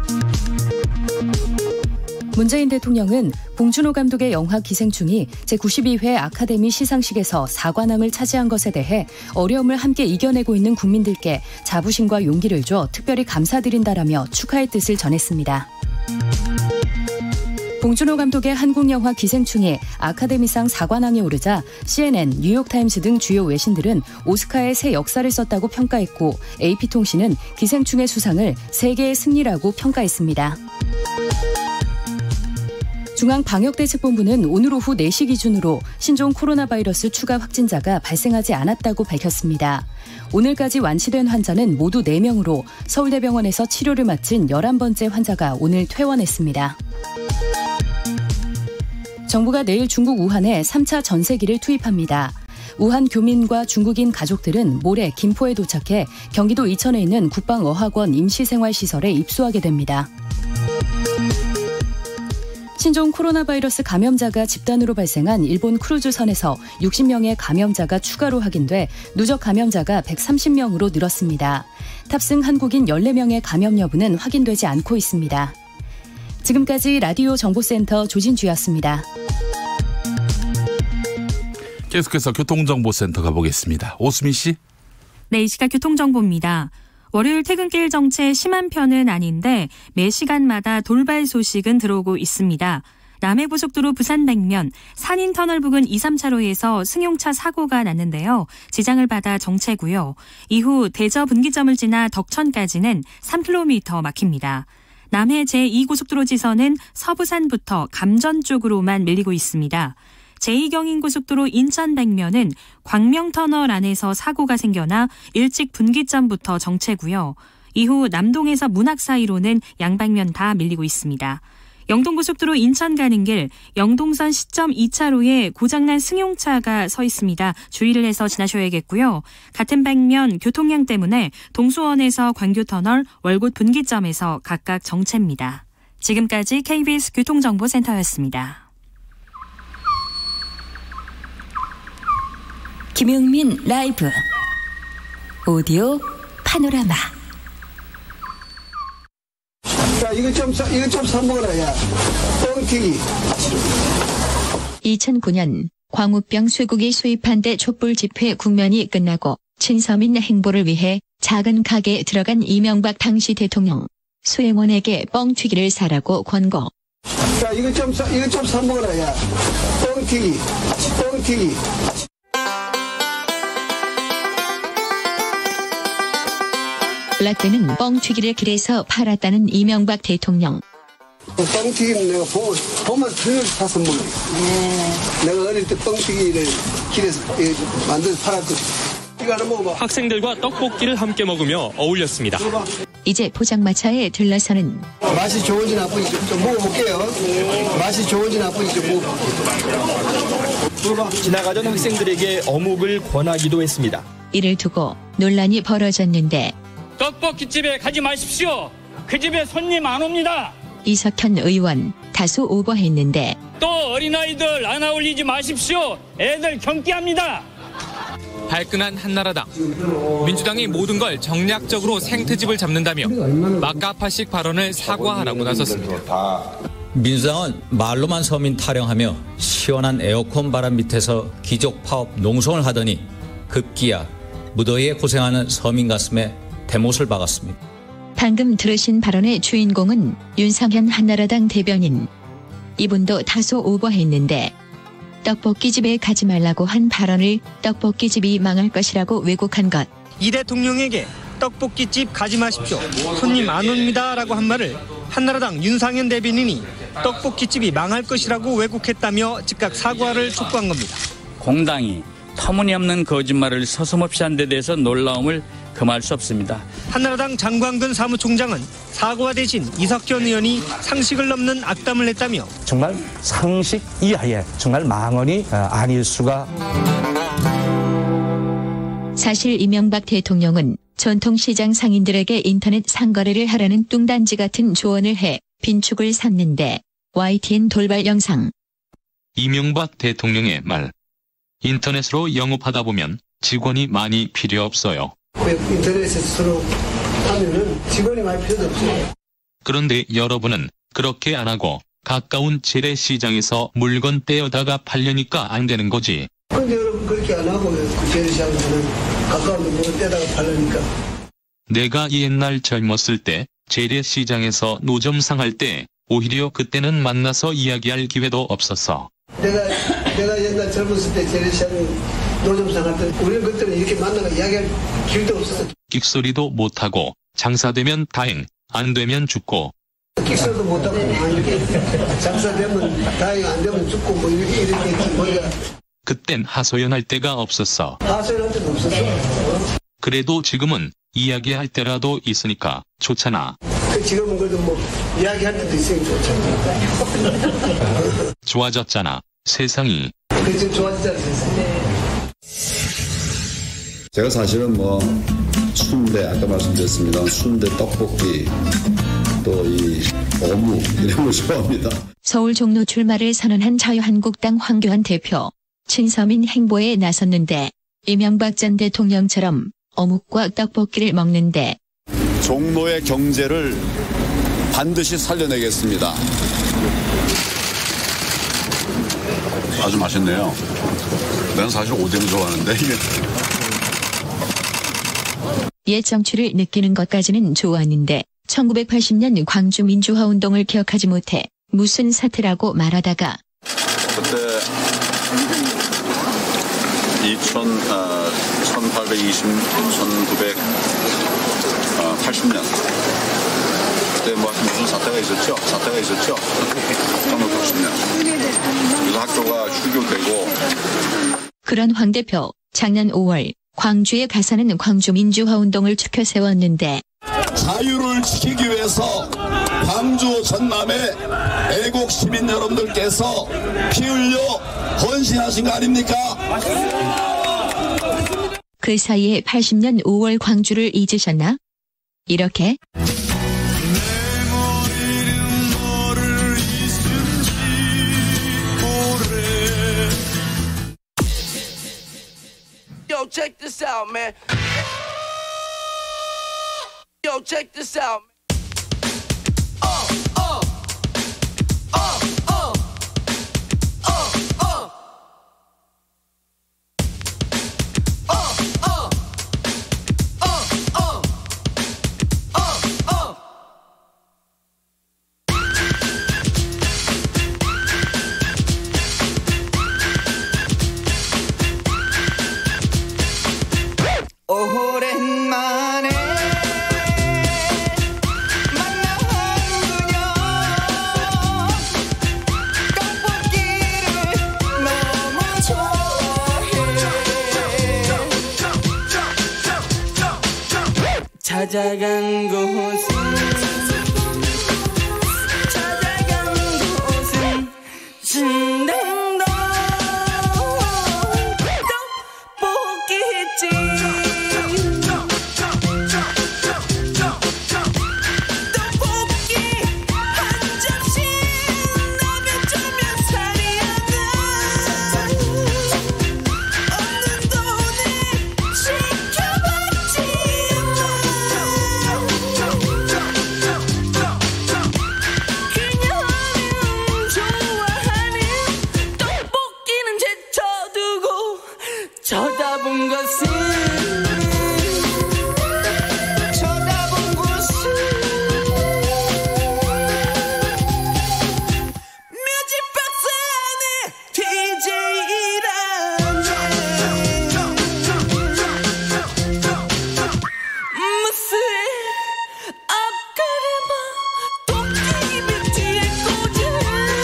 문재인 대통령은 봉준호 감독의 영화 기생충이 제구십이 회 아카데미 시상식에서 사관왕을 차지한 것에 대해 어려움을 함께 이겨내고 있는 국민들께 자부심과 용기를 줘 특별히 감사드린다라며 축하의 뜻을 전했습니다. 봉준호 감독의 한국 영화 기생충이 아카데미상 사관왕에 오르자 씨엔엔, 뉴욕타임스 등 주요 외신들은 오스카의 새 역사를 썼다고 평가했고 에이피통신은 기생충의 수상을 세계의 승리라고 평가했습니다. 중앙방역대책본부는 오늘 오후 네 시 기준으로 신종 코로나 바이러스 추가 확진자가 발생하지 않았다고 밝혔습니다. 오늘까지 완치된 환자는 모두 네 명으로 서울대병원에서 치료를 마친 열한 번째 환자가 오늘 퇴원했습니다. 정부가 내일 중국 우한에 삼 차 전세기를 투입합니다. 우한 교민과 중국인 가족들은 모레 김포에 도착해 경기도 이천에 있는 국방어학원 임시생활시설에 입소하게 됩니다. 신종 코로나 바이러스 감염자가 집단으로 발생한 일본 크루즈선에서 육십 명의 감염자가 추가로 확인돼 누적 감염자가 백삼십 명으로 늘었습니다. 탑승 한국인 열네 명의 감염 여부는 확인되지 않고 있습니다. 지금까지 라디오 정보센터 조진주였습니다. 계속해서 교통정보센터 가보겠습니다. 오수미 씨. 네, 이 시각 교통정보입니다. 월요일 퇴근길 정체 심한 편은 아닌데 매 시간마다 돌발 소식은 들어오고 있습니다. 남해고속도로 부산 방면 산인터널 부근 이, 삼 차로에서 승용차 사고가 났는데요. 지장을 받아 정체고요. 이후 대저 분기점을 지나 덕천까지는 삼 킬로미터 막힙니다. 남해 제이 고속도로 지선은 서부산부터 감전 쪽으로만 밀리고 있습니다. 제이 경인고속도로 인천 방면은 광명터널 안에서 사고가 생겨나 일찍 분기점부터 정체고요. 이후 남동에서 문학 사이로는 양방면 다 밀리고 있습니다. 영동고속도로 인천 가는 길 영동선 시점 이 차로에 고장난 승용차가 서 있습니다. 주의를 해서 지나셔야겠고요. 같은 방면 교통량 때문에 동수원에서 광교터널, 월곶 분기점에서 각각 정체입니다. 지금까지 케이비에스 교통정보센터였습니다. 김용민 라이브 오디오 파노라마. 야, 이거 좀, 사, 이거 좀 사먹어라, 야. 뻥튀기. 이천구 년 광우병 쇠고기 수입한 데 촛불 집회 국면이 끝나고 친서민 행보를 위해 작은 가게에 들어간 이명박 당시 대통령. 수행원에게 뻥튀기를 사라고 권고. 야, 이거 좀, 사, 이거 좀 사먹어라, 야. 뻥튀기. 뻥튀기. 라떼는 뻥튀기를 길에서 팔았다는 이명박 대통령. 뻥튀기는 내가 보면, 보면 틀을 사서 먹어. 네. 내가 어릴 때 뻥튀기를 길에서 만들어서 팔았거든. 이거 하나 먹어봐. 학생들과 떡볶이를 함께 먹으며 어울렸습니다. 이제 포장마차에 들러서는 맛이 좋은지 나쁜지 좀, 좀 먹어볼게요. 네. 맛이 좋은지 나쁜지 좀 먹어볼게요. 지나가던 학생들에게 어묵을 권하기도 했습니다. 이를 두고 논란이 벌어졌는데 떡볶이집에 가지 마십시오. 그 집에 손님 안 옵니다. 이석현 의원 다소 오버했는데 또 어린아이들 안 어울리지 마십시오. 애들 경기합니다. 발끈한 한나라당. 민주당이 모든 걸 정략적으로 생트집을 잡는다며 막가파식 발언을 사과하라고 나섰습니다. 민주당은 말로만 서민 타령하며 시원한 에어컨 바람 밑에서 기족 파업 농성을 하더니 급기야 무더위에 고생하는 서민 가슴에 대못을 박았습니다. 방금 들으신 발언의 주인공은 윤상현 한나라당 대변인. 이분도 다소 오버했는데 떡볶이집에 가지 말라고 한 발언을 떡볶이집이 망할 것이라고 왜곡한 것. 이 대통령에게 떡볶이집 가지 마십시오. 손님 안 옵니다 라고 한 말을 한나라당 윤상현 대변인이 떡볶이집이 망할 것이라고 왜곡했다며 즉각 사과를 촉구한 겁니다. 공당이 터무니없는 거짓말을 서슴없이 한 데 대해서 놀라움을 금할 수 없습니다. 한나라당 장광근 사무총장은 사과 대신 이석현 의원이 상식을 넘는 악담을 냈다며 정말 상식 이하의 정말 망언이 아닐 수가. 사실 이명박 대통령은 전통시장 상인들에게 인터넷 상거래를 하라는 뚱단지 같은 조언을 해 빈축을 샀는데 와이티엔 돌발 영상. 이명박 대통령의 말. 인터넷으로 영업하다 보면 직원이 많이 필요 없어요. 인터넷으로 하면은 직원이 많이 필요도 없어요. 그런데 여러분은 그렇게 안 하고 가까운 재래시장에서 물건 떼어다가 팔려니까 안 되는 거지. 근데 여러분 그렇게 안 하고 그 재래시장에서는 가까운 물건 떼다가 팔려니까. 내가 옛날 젊었을 때 재래시장에서 노점상 할 때 오히려 그때는 만나서 이야기할 기회도 없었어. 내가 내가 옛날 젊었을 때 재래시장 노점상 할 때 우리는 그때는 이렇게 만나가 이야기할 기회도 없었어. 끽소리도 못하고 장사되면 다행, 안 되면 죽고. 끽소리도 못하고 이렇게 장사되면 다행, 안 되면 죽고 뭐 이렇게 이렇게 뭐가. 그땐 하소연할 데가 없었어. 하소연할 데도 없었어. 그래도 지금은 이야기할 때라도 있으니까 좋잖아. 그 지금은 그래도 뭐 이야기할 때도 있으니 좋잖아. 좋아졌잖아, 세상이. 그 지금 좋아졌잖아, 세상이. 제가 사실은 뭐 순대, 아까 말씀드렸습니다. 순대, 떡볶이, 또 이 어묵 이런 걸 좋아합니다. 서울 종로 출마를 선언한 자유한국당 황교안 대표. 친서민 행보에 나섰는데 이명박 전 대통령처럼 어묵과 떡볶이를 먹는데 종로의 경제를 반드시 살려내겠습니다. 아주 맛있네요. 난 사실 오뎅 좋아하는데 이게. 옛 정취를 느끼는 것까지는 좋았는데 천구백팔십 년 광주 민주화운동을 기억하지 못해 무슨 사태라고 말하다가 그때 천팔백이십, 천구백팔십 년 그때 뭐 무슨 사태가 있었죠? 사태가 있었죠? 천구백팔십 년 그래서 학교가 휴교되고. 그런 황 대표 작년 오월 광주에 가서는 광주 민주화운동을 추켜 세웠는데 자유를 지키기 위해서 광주 전남의 애국 시민 여러분들께서 피 흘려 헌신하신 거 아닙니까? 그 사이에 팔십 년 오월 광주를 잊으셨나? 이렇게 Yo, check this out, man. Yo, check this out. Uh. 찾아간 곳은 찾아간 곳은 신당동 떡볶이집 쳐다본 것은 쳐다본 곳은 뮤직박스 안에 디제이라네 무스의 앞가르마 도깨비 뒤에 꽂은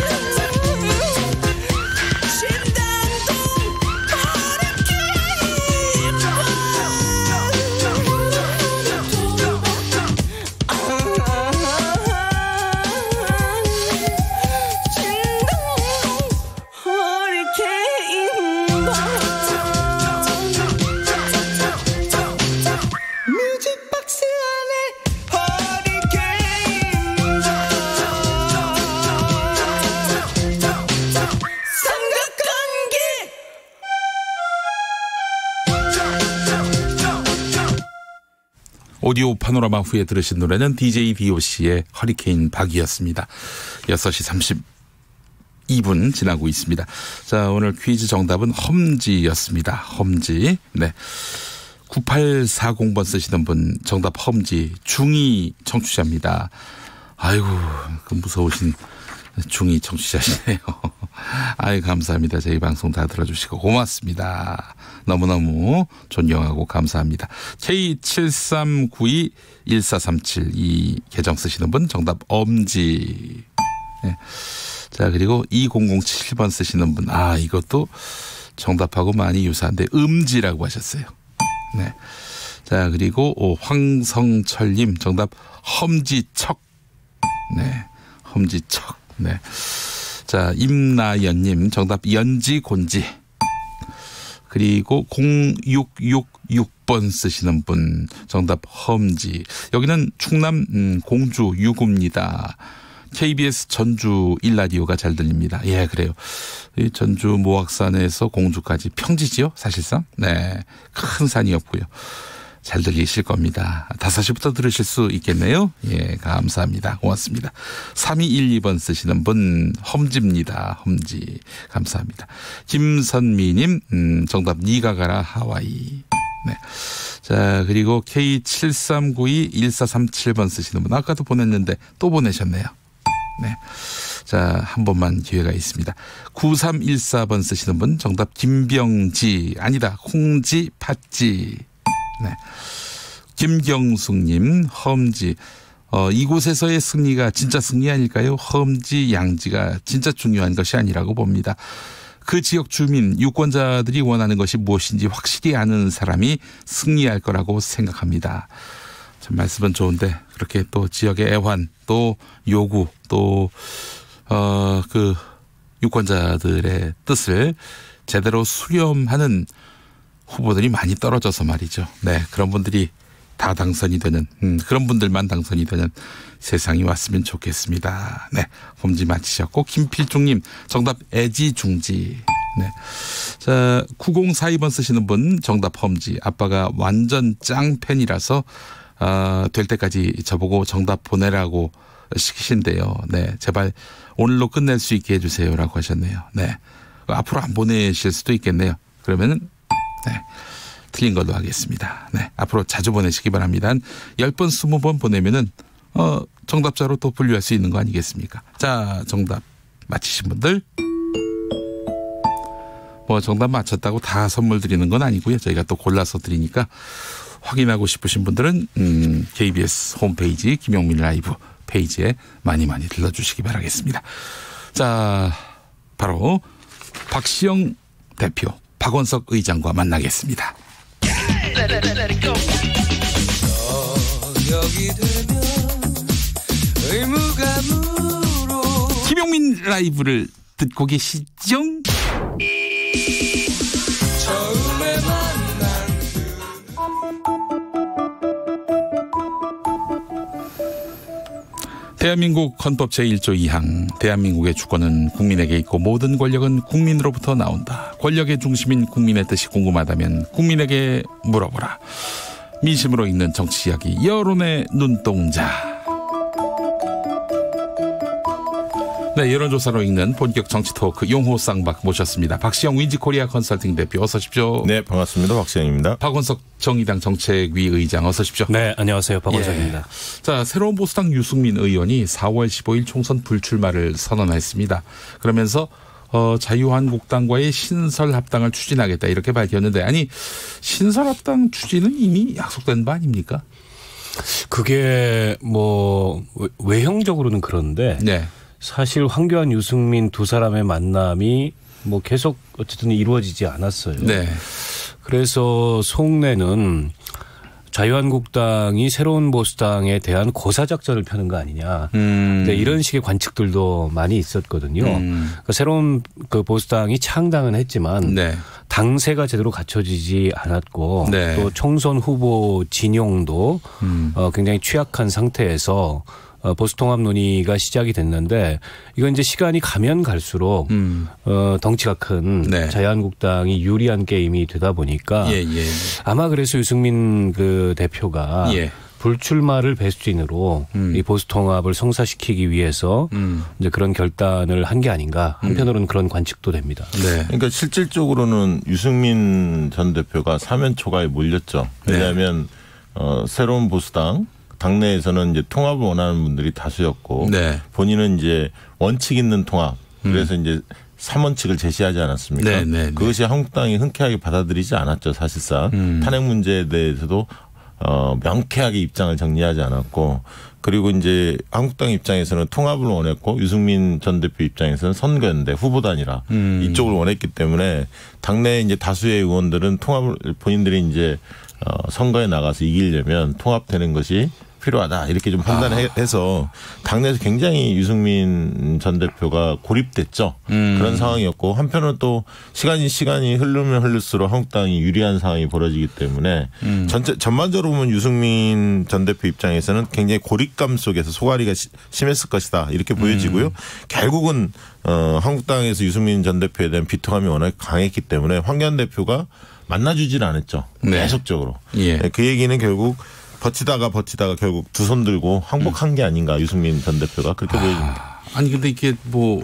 오디오 파노라마 후에 들으신 노래는 디제이 디오씨의 허리케인 박이었습니다. 여섯 시 삼십이 분 지나고 있습니다. 자, 오늘 퀴즈 정답은 험지였습니다. 험지. 네. 구팔사공 번 쓰시는 분 정답 험지. 중이 청취자입니다. 아이고, 그 무서우신 중이 청취자시네요. 아이, 감사합니다. 저희 방송 다 들어주시고 고맙습니다. 너무너무 존경하고 감사합니다. 케이 칠삼구이 일사삼칠 이 계정 쓰시는 분 정답 엄지. 네. 자, 그리고 이공공칠 번 쓰시는 분, 아, 이것도 정답하고 많이 유사한데 음지라고 하셨어요. 네. 자, 그리고 오, 황성철님 정답 험지척. 네. 험지척. 네. 자, 임나연님 정답 연지곤지. 그리고 공육육육 번 쓰시는 분 정답 험지. 여기는 충남 음, 공주 유구입니다. 케이비에스 전주 일라디오가 잘 들립니다. 예, 그래요. 이 전주 모악산에서 공주까지 평지지요, 사실상. 네, 큰 산이 없고요. 잘 들리실 겁니다. 다섯 시부터 들으실 수 있겠네요. 예, 감사합니다. 고맙습니다. 삼이일이 번 쓰시는 분 험지입니다. 험지. 감사합니다. 김선미님 음, 정답 니가 가라 하와이. 네. 자, 그리고 케이 칠삼구이 일사삼칠 번 쓰시는 분 아까도 보냈는데 또 보내셨네요. 네. 자, 한 번만 기회가 있습니다. 구삼일사 번 쓰시는 분 정답 김병지. 아니다. 홍지 팥지. 네. 김경숙님 험지. 어, 이곳에서의 승리가 진짜 승리 아닐까요? 험지 양지가 진짜 중요한 것이 아니라고 봅니다. 그 지역 주민 유권자들이 원하는 것이 무엇인지 확실히 아는 사람이 승리할 거라고 생각합니다. 참 말씀은 좋은데 그렇게 또 지역의 애환 또 요구 또 어, 그 유권자들의 뜻을 제대로 수렴하는 후보들이 많이 떨어져서 말이죠. 네, 그런 분들이 다 당선이 되는 음, 그런 분들만 당선이 되는 세상이 왔으면 좋겠습니다. 네, 험지 마치셨고 김필중님 정답 애지중지. 네, 자 구공사이 번 쓰시는 분 정답 험지. 아빠가 완전 짱 팬이라서 어, 될 때까지 저보고 정답 보내라고 시키신대요. 네, 제발 오늘로 끝낼 수 있게 해주세요라고 하셨네요. 네, 앞으로 안 보내실 수도 있겠네요. 그러면은 네. 틀린 걸로 하겠습니다. 네. 앞으로 자주 보내시기 바랍니다. 한 열 번, 스무 번 보내면은, 어, 정답자로 또 분류할 수 있는 거 아니겠습니까? 자, 정답 맞히신 분들. 뭐, 정답 맞췄다고 다 선물 드리는 건 아니고요. 저희가 또 골라서 드리니까 확인하고 싶으신 분들은, 음, 케이비에스 홈페이지, 김용민 라이브 페이지에 많이 많이 들러주시기 바라겠습니다. 자, 바로 박시영 대표. 박원석 의장과 만나겠습니다. 적이 되면 의무감으로 김용민 라이브를 듣고 계시죠? 처음에 만난 대한민국 헌법 제일조 이항 대한민국의 주권은 국민에게 있고 모든 권력은 국민으로부터 나온다. 권력의 중심인 국민의 뜻이 궁금하다면 국민에게 물어보라. 민심으로 읽는 정치 이야기 여론의 눈동자. 네, 여론조사로 읽는 본격 정치 토크 용호 쌍박 모셨습니다. 박시영 위지코리아 컨설팅 대표 어서 오십시오. 네, 반갑습니다. 박시영입니다. 박원석 정의당 정책위 의장 어서 오십시오. 네, 안녕하세요. 박원석입니다. 예. 자, 새로운 보수당 유승민 의원이 사월 십오일 총선 불출마를 선언했습니다. 그러면서 어, 자유한국당과의 신설합당을 추진하겠다 이렇게 밝혔는데, 아니 신설합당 추진은 이미 약속된 바 아닙니까? 그게 뭐 외형적으로는 그런데 네. 사실 황교안, 유승민 두 사람의 만남이 뭐 계속 어쨌든 이루어지지 않았어요. 네. 그래서 속내는 자유한국당이 새로운 보수당에 대한 고사작전을 펴는 거 아니냐. 음. 네, 이런 식의 관측들도 많이 있었거든요. 음. 그러니까 새로운 그 보수당이 창당은 했지만 네. 당세가 제대로 갖춰지지 않았고 네. 또 총선 후보 진용도 음. 어, 굉장히 취약한 상태에서 어, 보수통합 논의가 시작이 됐는데 이건 이제 시간이 가면 갈수록 음. 어, 덩치가 큰 네. 자유한국당이 유리한 게임이 되다 보니까 예, 예. 아마 그래서 유승민 그 대표가 예. 불출마를 배수진으로 음. 이 보수통합을 성사시키기 위해서 음. 이제 그런 결단을 한 게 아닌가 한편으로는 음. 그런 관측도 됩니다. 네. 그러니까 실질적으로는 유승민 전 대표가 사면 초과에 몰렸죠. 왜냐하면 네. 어, 새로운 보수당 당내에서는 이제 통합을 원하는 분들이 다수였고 네. 본인은 이제 원칙 있는 통합 그래서 음. 이제 삼 원칙을 제시하지 않았습니까? 네, 네, 네. 그것이 한국당이 흔쾌하게 받아들이지 않았죠. 사실상 음. 탄핵 문제에 대해서도 어, 명쾌하게 입장을 정리하지 않았고 그리고 이제 한국당 입장에서는 통합을 원했고 유승민 전 대표 입장에서는 선거연대 후보단이라 음. 이쪽을 원했기 때문에 당내 이제 다수의 의원들은 통합을 본인들이 이제 어, 선거에 나가서 이기려면 통합되는 것이 필요하다 이렇게 좀 판단해서 당내에서 굉장히 유승민 전 대표가 고립됐죠. 음. 그런 상황이었고 한편으로 또 시간이 시간이 흐르면 흐를수록 한국당이 유리한 상황이 벌어지기 때문에 음. 전체 전반적으로 보면 유승민 전 대표 입장에서는 굉장히 고립감 속에서 소갈이가 시, 심했을 것이다 이렇게 보여지고요. 음. 결국은 어, 한국당에서 유승민 전 대표에 대한 비통함이 워낙 강했기 때문에 황교안 대표가 만나주질 않았죠. 네. 계속적으로. 예. 그 얘기는 결국 버티다가 버티다가 결국 두 손 들고 항복한 게 아닌가 유승민 전 대표가 그렇게 아, 보여집니다. 아니 근데 이게 뭐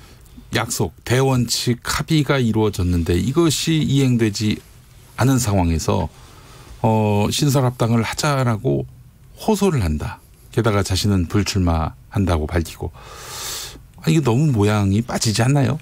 약속 대원칙 합의가 이루어졌는데 이것이 이행되지 않은 상황에서 어, 신설합당을 하자라고 호소를 한다. 게다가 자신은 불출마한다고 밝히고 아, 이게 너무 모양이 빠지지 않나요?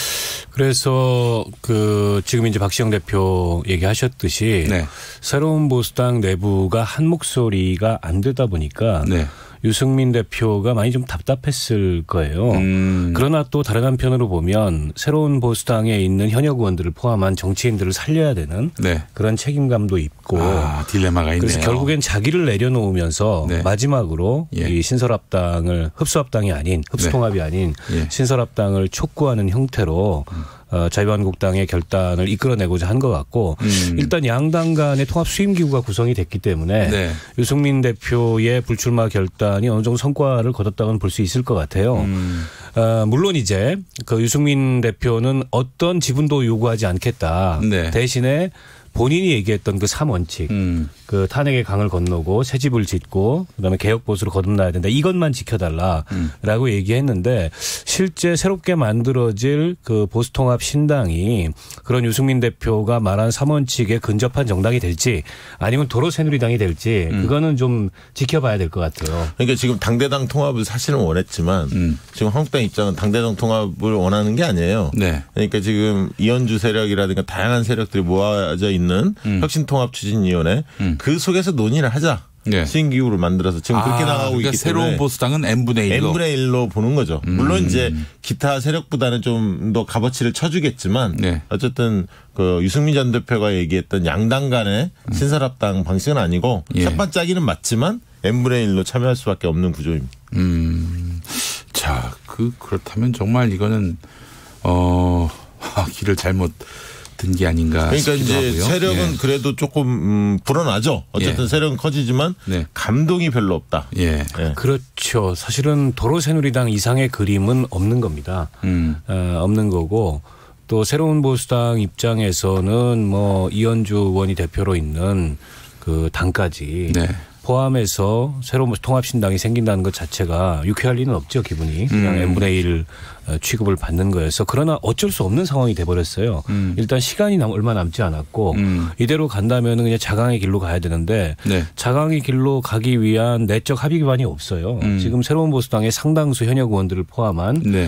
그래서 그 지금 이제 박시영 대표 얘기하셨듯이 네. 새로운 보수당 내부가 한 목소리가 안 되다 보니까 네. 유승민 대표가 많이 좀 답답했을 거예요. 음. 그러나 또 다른 한편으로 보면 새로운 보수당에 있는 현역 의원들을 포함한 정치인들을 살려야 되는 네. 그런 책임감도 있고 아, 딜레마가 있네요. 그래서 결국엔 자기를 내려놓으면서 네. 마지막으로 예. 이 신설합당을 흡수합당이 아닌 흡수통합이 네. 아닌 예. 신설합당을 촉구하는 형태로 음. 어, 자유한국당의 결단을 이끌어내고자 한 것 같고 음. 일단 양당 간의 통합 수임기구가 구성이 됐기 때문에 네. 유승민 대표의 불출마 결단이 어느 정도 성과를 거뒀다고는 볼 수 있을 것 같아요. 음. 어, 물론 이제 그 유승민 대표는 어떤 지분도 요구하지 않겠다. 네. 대신에 본인이 얘기했던 그 삼 원칙, 음. 그 탄핵의 강을 건너고 새 집을 짓고 그다음에 개혁 보수로 거듭나야 된다. 이것만 지켜달라라고 음. 얘기했는데 실제 새롭게 만들어질 그 보수통합 신당이 그런 유승민 대표가 말한 삼 원칙에 근접한 정당이 될지 아니면 도로 새누리당이 될지 음. 그거는 좀 지켜봐야 될 것 같아요. 그러니까 지금 당대당 통합을 사실은 원했지만 음. 지금 한국당 입장은 당대당 통합을 원하는 게 아니에요. 네. 그러니까 지금 이현주 세력이라든가 다양한 세력들이 모아져 있는 음. 혁신통합추진위원회 음. 그 속에서 논의를 하자. 네. 신기구를 만들어서 지금 아, 그렇게 나가고 그러니까 있기 새로운 때문에 보수당은 n분의 일로. n분의 일로 보는 거죠. 음. 물론 이제 기타 세력보다는 좀 더 값어치를 쳐주겠지만 네. 어쨌든 그 유승민 전 대표가 얘기했던 양당 간의 신설합당 방식은 아니고 예. 첫 반짜기는 맞지만 n분의 일로 참여할 수밖에 없는 구조입니다. 음. 자, 그 그렇다면 정말 이거는 어 길을 잘못 든 게 아닌가 그러니까 싶기도 이제 하고요. 세력은 예. 그래도 조금 음, 불어나죠. 어쨌든 예. 세력은 커지지만 네. 감동이 별로 없다. 예. 예. 그렇죠. 사실은 도로새누리당 이상의 그림은 없는 겁니다. 음. 어, 없는 거고 또 새로운 보수당 입장에서는 뭐 이현주 의원이 대표로 있는 그 당까지 네. 포함해서 새로운 통합신당이 생긴다는 것 자체가 유쾌할 리는 없죠. 기분이. 그냥 음. n분의 일 취급을 받는 거여서. 그러나 어쩔 수 없는 상황이 돼버렸어요. 음. 일단 시간이 남, 얼마 남지 않았고 음. 이대로 간다면 그냥 자강의 길로 가야 되는데 네. 자강의 길로 가기 위한 내적 합의 기반이 없어요. 음. 지금 새로운 보수당의 상당수 현역 의원들을 포함한 네.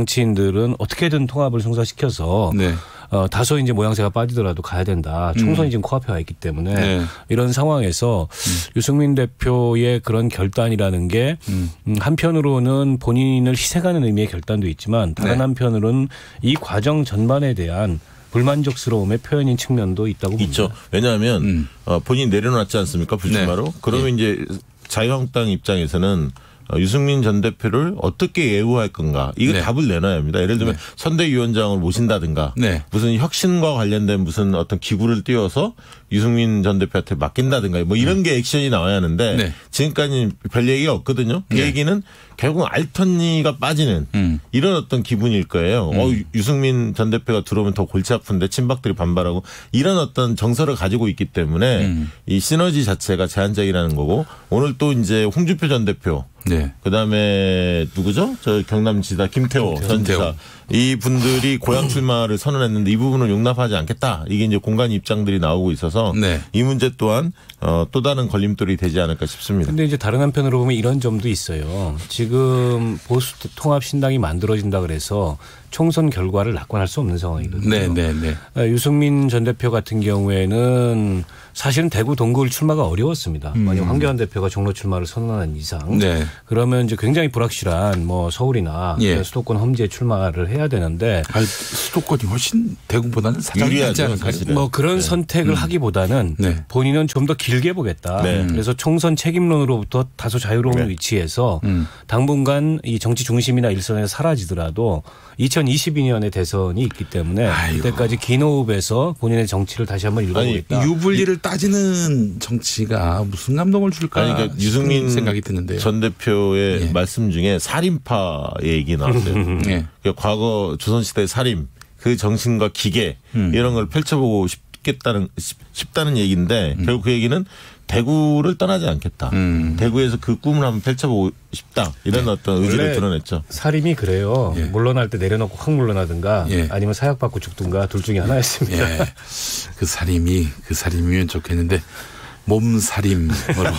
정치인들은 어떻게든 통합을 성사시켜서 네. 어, 다소 이제 모양새가 빠지더라도 가야 된다. 총선이 음. 지금 코앞에 와 있기 때문에 네. 이런 상황에서 음. 유승민 대표의 그런 결단이라는 게 음. 음, 한편으로는 본인을 희생하는 의미의 결단도 있지만 다른 네. 한편으로는 이 과정 전반에 대한 불만족스러움의 표현인 측면도 있다고 봅니다. 있죠. 왜냐하면 음. 어, 본인이 내려놨지 않습니까? 불출마로. 네. 그러면 네. 이제 자유한국당 입장에서는 유승민 전 대표를 어떻게 예우할 건가. 이거 네. 답을 내놔야 합니다. 예를 들면 네. 선대위원장을 모신다든가 네. 무슨 혁신과 관련된 무슨 어떤 기구를 띄워서 유승민 전 대표한테 맡긴다든가 뭐 이런 네. 게 액션이 나와야 하는데 네. 지금까지 별 얘기가 없거든요. 그 네. 얘기는 결국 알턴니가 빠지는 음. 이런 어떤 기분일 거예요. 음. 어, 유승민 전 대표가 들어오면 더 골치 아픈데 친박들이 반발하고 이런 어떤 정서를 가지고 있기 때문에 음. 이 시너지 자체가 제한적이라는 거고 오늘 또 이제 홍준표 전 대표 네. 그다음에 누구죠? 저 경남지사 김태호 전 지사 이 분들이 고향 출마를 선언했는데 이 부분을 용납하지 않겠다. 이게 이제 공간 입장들이 나오고 있어서 네. 이 문제 또한 어, 또 다른 걸림돌이 되지 않을까 싶습니다. 그런데 이제 다른 한편으로 보면 이런 점도 있어요. 지금 보수 통합 신당이 만들어진다 그래서 총선 결과를 낙관할 수 없는 상황이거든요. 네, 네, 네. 유승민 전 대표 같은 경우에는 사실은 대구 동구를 출마가 어려웠습니다. 음. 만약 황교안 대표가 종로 출마를 선언한 이상 네. 그러면 이제 굉장히 불확실한 뭐 서울이나 예. 수도권 험지에 출마를 해야 되는데 아니, 수도권이 훨씬 대구보다는 사정이 낫지 않을까요? 뭐 그런 네. 선택을 음. 하기보다는 네. 본인은 좀 더 길게 보겠다. 네. 그래서 총선 책임론으로부터 다소 자유로운 네. 위치에서 음. 당분간 이 정치 중심이나 일선에서 사라지더라도 이천이십이 년에 대선이 있기 때문에 아이고. 그때까지 긴 호흡에서 본인의 정치를 다시 한번 읽어보겠다. 아니, 유불리를 따지는 정치가 무슨 감동을 줄까 아니, 그러니까 유승민 생각이 드는데요. 전 대표의 예. 말씀 중에 살인파의 얘기 나왔어요. 예. 그러니까 과거 조선시대 살인 그 정신과 기계 음. 이런 걸 펼쳐보고 싶겠다는 싶다는 얘기인데 음. 결국 그 얘기는 대구를 떠나지 않겠다. 음. 대구에서 그 꿈을 한번 펼쳐보고 싶다. 이런 네. 어떤 의지를 드러냈죠. 살인이 그래요. 예. 물러날 때 내려놓고 확 물러나든가 예. 아니면 사약받고 죽든가 둘 중에 하나였습니다. 예. 그 살인이 그 살인이면 좋겠는데 몸살인으로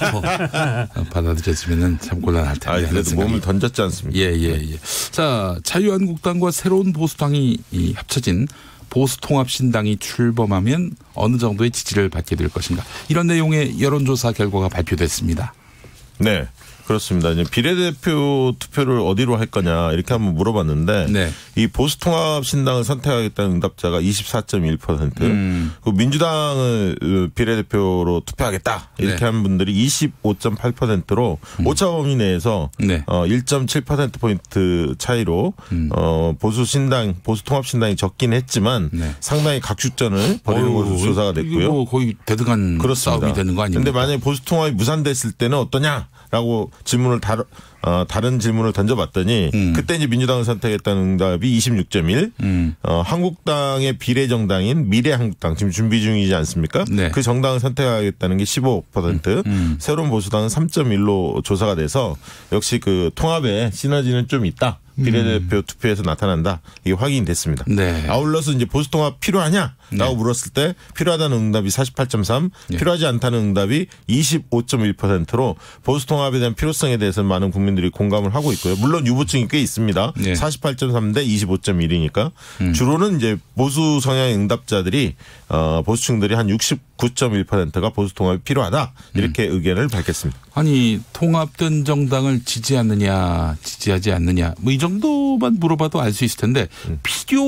받아들여지면 참 곤란할 텐데. 아, 그래도 몸을 던졌지 않습니까? 예, 예, 예. 자, 자유한국당과 새로운 보수당이 합쳐진 보수통합신당이 출범하면 어느 정도의 지지를 받게 될 것인가. 이런 내용의 여론조사 결과가 발표됐습니다. 네. 그렇습니다. 이제 비례대표 투표를 어디로 할 거냐 이렇게 한번 물어봤는데 네. 이 보수통합신당을 선택하겠다는 응답자가 이십사 점 일 퍼센트 음. 그 민주당을 비례대표로 투표하겠다 이렇게 네. 한 분들이 이십오 점 팔 퍼센트로 음. 오차 범위 내에서 네. 어, 일 점 칠 퍼센트포인트 차이로 음. 어, 보수신당 보수통합신당이 적긴 했지만 네. 상당히 각축전을 벌이는 것으로 조사가 됐고요. 뭐 거의 대등한 그렇습니다. 싸움이 되는 거 아닙니까? 그런데 만약에 보수통합이 무산됐을 때는 어떠냐? 라고 질문을 다, 어, 다른 질문을 던져봤더니 음. 그때 이제 민주당을 선택했다는 응답이 이십육 점 일 음. 어, 한국당의 비례정당인 미래한국당 지금 준비 중이지 않습니까? 네. 그 정당을 선택하겠다는 게 십오 퍼센트 음. 음. 새로운 보수당은 삼 점 일로 조사가 돼서 역시 그 통합에 시너지는 좀 있다. 비례대표 음. 투표에서 나타난다. 이게 확인이 됐습니다. 네. 아울러서 이제 보수통합 필요하냐라고 네. 물었을 때 필요하다는 응답이 사십팔 점 삼, 네. 필요하지 않다는 응답이 이십오 점 일 퍼센트로 보수통합에 대한 필요성에 대해서는 많은 국민들이 공감을 하고 있고요. 물론 유보층이 꽤 있습니다. 네. 사십팔 점 삼 대 이십오 점 일이니까 음. 주로는 이제 보수 성향의 응답자들이 어, 보수층들이 한 육십구 점 일 퍼센트가 보수통합이 필요하다 이렇게 음. 의견을 밝혔습니다. 아니 통합된 정당을 지지하느냐 지지하지 않느냐 뭐 이 정도만 물어봐도 알 수 있을 텐데 음.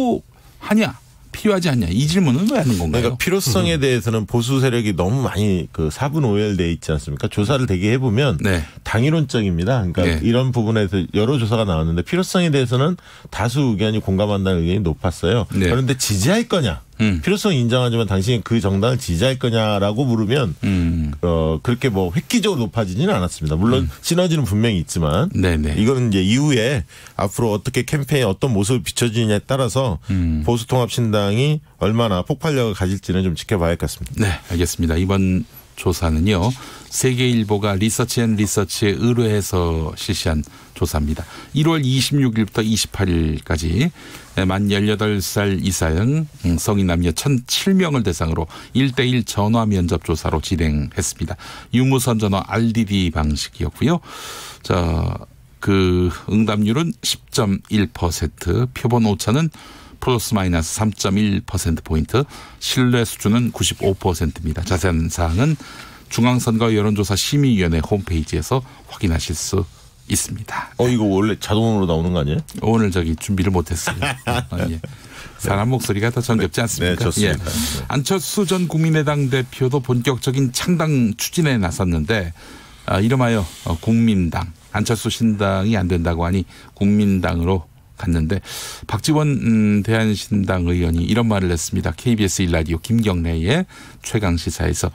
필요하냐 필요하지 않냐 이 질문은 왜 하는 건가요? 그러니까 필요성에 음. 대해서는 보수 세력이 너무 많이 그 사분오열돼 있지 않습니까? 조사를 되게 해보면 네. 당위론적입니다. 그러니까 네. 이런 부분에서 여러 조사가 나왔는데 필요성에 대해서는 다수 의견이 공감한다는 의견이 높았어요. 네. 그런데 지지할 거냐? 음. 필요성 인정하지만 당신이 그 정당을 지지할 거냐라고 물으면 음. 어 그렇게 뭐 획기적으로 높아지지는 않았습니다. 물론 음. 시너지는 분명히 있지만 네네. 이거는 이제 이후에 앞으로 어떻게 캠페인에 어떤 모습을 비춰지느냐에 따라서 음. 보수통합신당이 얼마나 폭발력을 가질지는 좀 지켜봐야 할 것 같습니다. 네, 알겠습니다. 이번 조사는요. 세계일보가 리서치앤리서치에 의뢰해서 실시한 조사입니다. 일월 이십육일부터 이십팔일까지 만 열여덟 살 이상 성인 남녀 천칠 명을 대상으로 일 대일 전화 면접 조사로 진행했습니다. 유무선 전화 알디디 방식이었고요. 자, 그 응답률은 십 점 일 퍼센트, 표본 오차는 플러스 마이너스 삼 점 일 퍼센트포인트, 신뢰 수준은 구십오 퍼센트입니다. 자세한 사항은 중앙선거 여론조사 심의위원회 홈페이지에서 확인하실 수 있습니다. 어, 이거 원래 자동으로 나오는 거 아니에요? 오늘 저기 준비를 못했어요. 아, 예. 사람 목소리가 더 정겹지 않습니까? 네, 좋습니다. 예. 안철수 전 국민의당 대표도 본격적인 창당 추진에 나섰는데 아, 이름하여 국민당, 안철수 신당이 안 된다고 하니 국민당으로 갔는데 박지원 음, 대한신당 의원이 이런 말을 했습니다. 케이비에스 일 라디오 김경래의 최강시사에서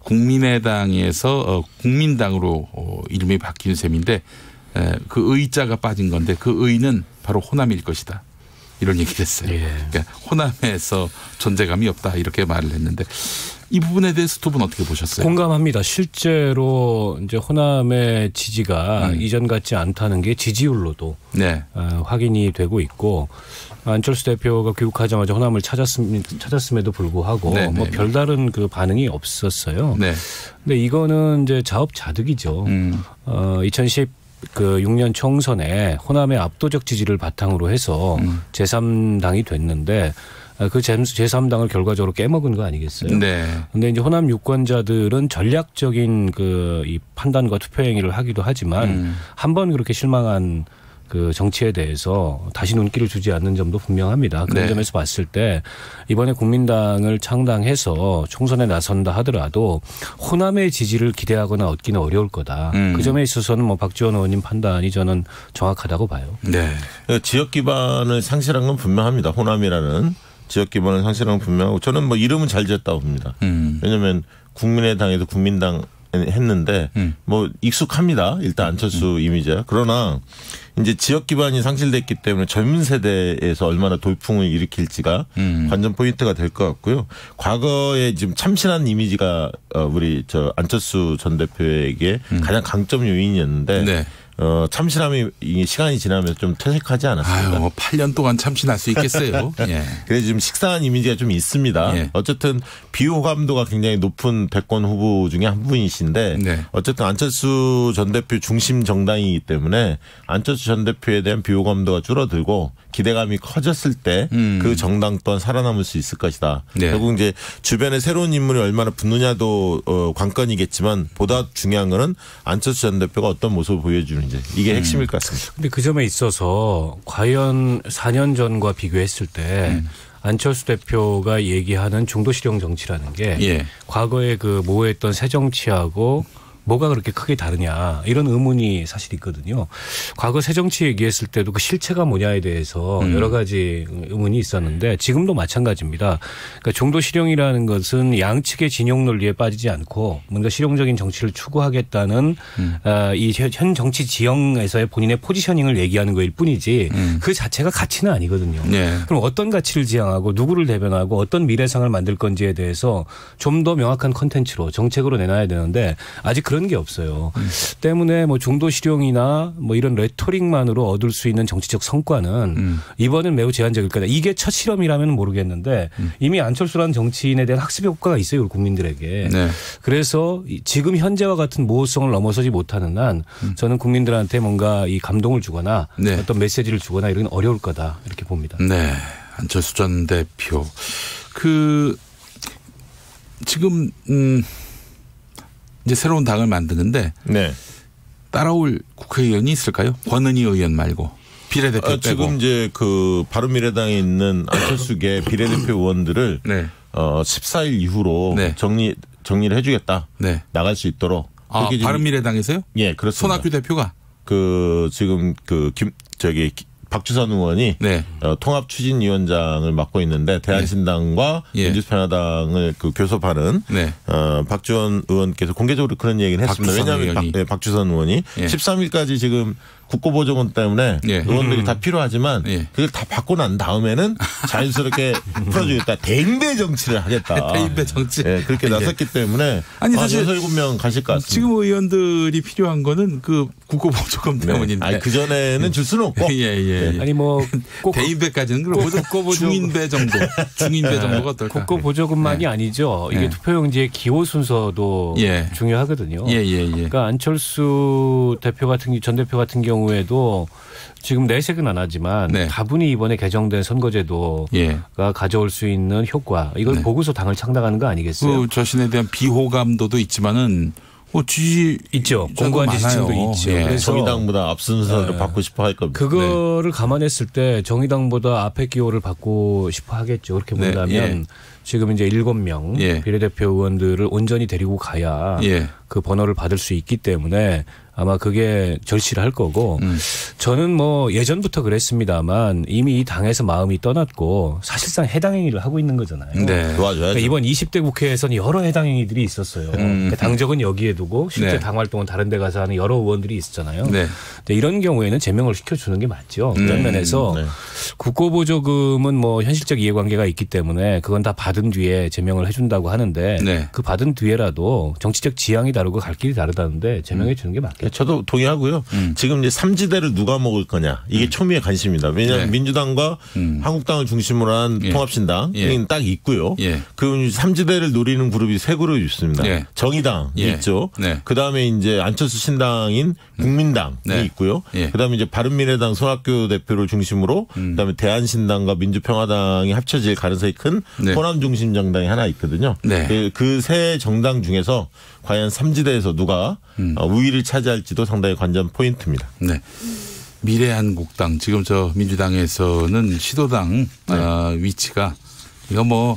국민의당에서 어, 국민당으로 어, 이름이 바뀐 셈인데 에, 그 의자가 빠진 건데 그 의는 바로 호남일 것이다. 이런 얘기를 했어요. 예. 그러니까 호남에서 존재감이 없다 이렇게 말을 했는데 이 부분에 대해서 두 분 어떻게 보셨어요? 공감합니다. 실제로 이제 호남의 지지가 음. 이전 같지 않다는 게 지지율로도 네. 어, 확인이 되고 있고 안철수 대표가 귀국하자마자 호남을 찾았음, 찾았음에도 불구하고 네, 뭐 네, 별다른 그 반응이 없었어요. 네. 근데 이거는 이제 자업자득이죠. 음. 어, 이천십육 년 총선에 호남의 압도적 지지를 바탕으로 해서 음. 제삼 당이 됐는데 그 제삼 당을 결과적으로 깨먹은 거 아니겠어요? 네. 근데 이제 호남 유권자들은 전략적인 그 이 판단과 투표 행위를 하기도 하지만 음. 한 번 그렇게 실망한 그 정치에 대해서 다시 눈길을 주지 않는 점도 분명합니다. 그런 네. 점에서 봤을 때 이번에 국민당을 창당해서 총선에 나선다 하더라도 호남의 지지를 기대하거나 얻기는 어려울 거다. 음. 그 점에 있어서는 뭐 박지원 의원님 판단이 저는 정확하다고 봐요. 네. 지역 기반을 상실한 건 분명합니다. 호남이라는 지역 기반을 상실한 건 분명하고 저는 뭐 이름은 잘 지었다고 봅니다. 음. 왜냐하면 국민의당에도 국민당 했는데 음. 뭐 익숙합니다. 일단 안철수 음. 이미지야. 그러나 이제 지역 기반이 상실됐기 때문에 젊은 세대에서 얼마나 돌풍을 일으킬지가 음. 관전 포인트가 될 것 같고요. 과거에 지금 참신한 이미지가 우리 저 안철수 전 대표에게 음. 가장 강점 요인이었는데 네. 어, 참신함이 시간이 지나면서 좀 퇴색하지 않았습니까? 아유, 뭐 팔 년 동안 참신할 수 있겠어요. 예. 그래서 지금 식상한 이미지가 좀 있습니다. 예. 어쨌든 비호감도가 굉장히 높은 대권 후보 중에 한 분이신데 네. 어쨌든 안철수 전 대표 중심 정당이기 때문에 안철수 전 대표에 대한 비호감도가 줄어들고 기대감이 커졌을 때 그 음. 정당 또한 살아남을 수 있을 것이다. 네. 결국 이제 주변에 새로운 인물이 얼마나 붙느냐도 어, 관건이겠지만 보다 중요한 거는 안철수 전 대표가 어떤 모습을 보여주는 이게 핵심일 것 같습니다. 그런데 그 점에 있어서 과연 사 년 전과 비교했을 때 음. 안철수 대표가 얘기하는 중도 실용 정치라는 게 예. 과거에 그 모호했던 새 정치하고 뭐가 그렇게 크게 다르냐 이런 의문이 사실 있거든요. 과거 새정치 얘기했을 때도 그 실체가 뭐냐에 대해서 음. 여러 가지 의문이 있었는데 지금도 마찬가지입니다. 그러니까 중도 실용이라는 것은 양측의 진영 논리에 빠지지 않고 뭔가 실용적인 정치를 추구하겠다는 음. 이 현 정치 지형에서의 본인의 포지셔닝을 얘기하는 거일 뿐이지 음. 그 자체가 가치는 아니거든요. 네. 그럼 어떤 가치를 지향하고 누구를 대변하고 어떤 미래상을 만들 건지에 대해서 좀 더 명확한 컨텐츠로 정책으로 내놔야 되는데 아직 그런 그런 게 없어요. 음. 때문에 뭐 중도 실용이나 뭐 이런 레토릭만으로 얻을 수 있는 정치적 성과는 음. 이번은 매우 제한적일 거다. 이게 첫 실험이라면 모르겠는데 음. 이미 안철수라는 정치인에 대한 학습 효과가 있어요. 우리 국민들에게. 네. 그래서 지금 현재와 같은 모호성을 넘어서지 못하는 한 음. 저는 국민들한테 뭔가 이 감동을 주거나 네. 어떤 메시지를 주거나 이런 건 어려울 거다 이렇게 봅니다. 네. 안철수 전 대표. 그 지금 음 이제 새로운 당을 만드는데 네. 따라올 국회의원이 있을까요? 권은희 의원 말고 비례대표 빼고. 아, 지금 이제 그 바른미래당에 있는 안철수계 비례대표 의원들을 네. 어, 십사 일 이후로 네. 정리 정리를 해주겠다. 네. 나갈 수 있도록. 아, 바른미래당에서요? 예, 그렇습니다. 손학규 대표가 그 지금 그 김 저기. 박주선 의원이 네. 어, 통합추진위원장을 맡고 있는데 대한신당과 네. 민주평화당을 그 교섭하는 네. 어, 박주원 의원께서 공개적으로 그런 얘기를 했습니다. 왜냐하면 박, 네, 박주선 의원이 네. 십삼 일까지 지금 국고보조금 때문에 네. 의원들이 음. 다 필요하지만 네. 그걸 다 받고 난 다음에는 자연스럽게 풀어주겠다. 대인배 정치를 하겠다. 대인배 정치. 네, 그렇게 나섰기 때문에 아니 사실 여섯 일곱 명 가실 것 같습니다. 지금 의원들이 필요한 거는 그 국고보조금 네. 때문인데. 아니, 그전에는 줄 수는 없고. 예, 예, 예. 아니 뭐 대인배까지는 그럼 중인배 정도. 중인배 정도가 어떨까. 국고보조금만이 네. 아니죠. 이게 네. 투표용지의 기호 순서도 예. 중요하거든요. 예, 예, 예. 그러니까 안철수 대표 같은 전 대표 같은 경우에도 지금 내색은 안 하지만 네. 다분히 이번에 개정된 선거제도가 예. 가져올 수 있는 효과 이건 네. 보고서 당을 창당하는 거 아니겠어요? 그 자신에 대한 비호감도도 있지만은 뭐 지지 있죠. 공고한 지지층도 있죠. 예. 그래서 정의당보다 앞선 선을 네. 받고 싶어 할 겁니다. 그거를 네. 감안했을 때 정의당보다 앞에 기호를 받고 싶어 하겠죠. 그렇게 본다면 네. 예. 지금 이제 일곱 명 예. 비례대표 의원들을 온전히 데리고 가야 예. 그 번호를 받을 수 있기 때문에 아마 그게 절실할 할 거고 음. 저는 뭐 예전부터 그랬습니다만 이미 이 당에서 마음이 떠났고 사실상 해당 행위를 하고 있는 거잖아요. 네. 도와줘야죠. 그러니까 이번 이십 대 국회에서는 여러 해당 행위들이 있었어요. 음. 그러니까 당적은 여기에 두고 실제 네. 당 활동은 다른 데 가서 하는 여러 의원들이 있었잖아요. 네. 근데 이런 경우에는 제명을 시켜주는 게 맞죠. 그런 음. 면에서 네. 국고보조금은 뭐 현실적 이해관계가 있기 때문에 그건 다 받은 뒤에 제명을 해준다고 하는데 네. 그 받은 뒤에라도 정치적 지향이 다르고 갈 길이 다르다는데 제명해 주는 게 맞겠죠. 저도 동의하고요. 음. 지금 이제 삼지대를 누가 먹을 거냐 이게 음. 초미의 관심입니다. 왜냐하면 네. 민주당과 음. 한국당을 중심으로 한 예. 통합신당 예. 딱 있고요. 예. 그 삼지대를 노리는 그룹이 세 그룹이 있습니다. 예. 정의당이 예. 있죠. 네. 그 다음에 이제 안철수 신당인 국민당이 네. 있고요. 예. 그 다음에 이제 바른미래당 손학규 대표를 중심으로 음. 그 다음에 대한신당과 민주평화당이 합쳐질 가능성이 큰 네. 호남 중심 정당이 하나 있거든요. 네. 그 세 정당 중에서 과연 삼지대에서 누가 음. 우위를 차지할지도 상당히 관전 포인트입니다. 네. 미래한국당 지금 저 민주당에서는 시도당 네. 어, 위치가 이거 뭐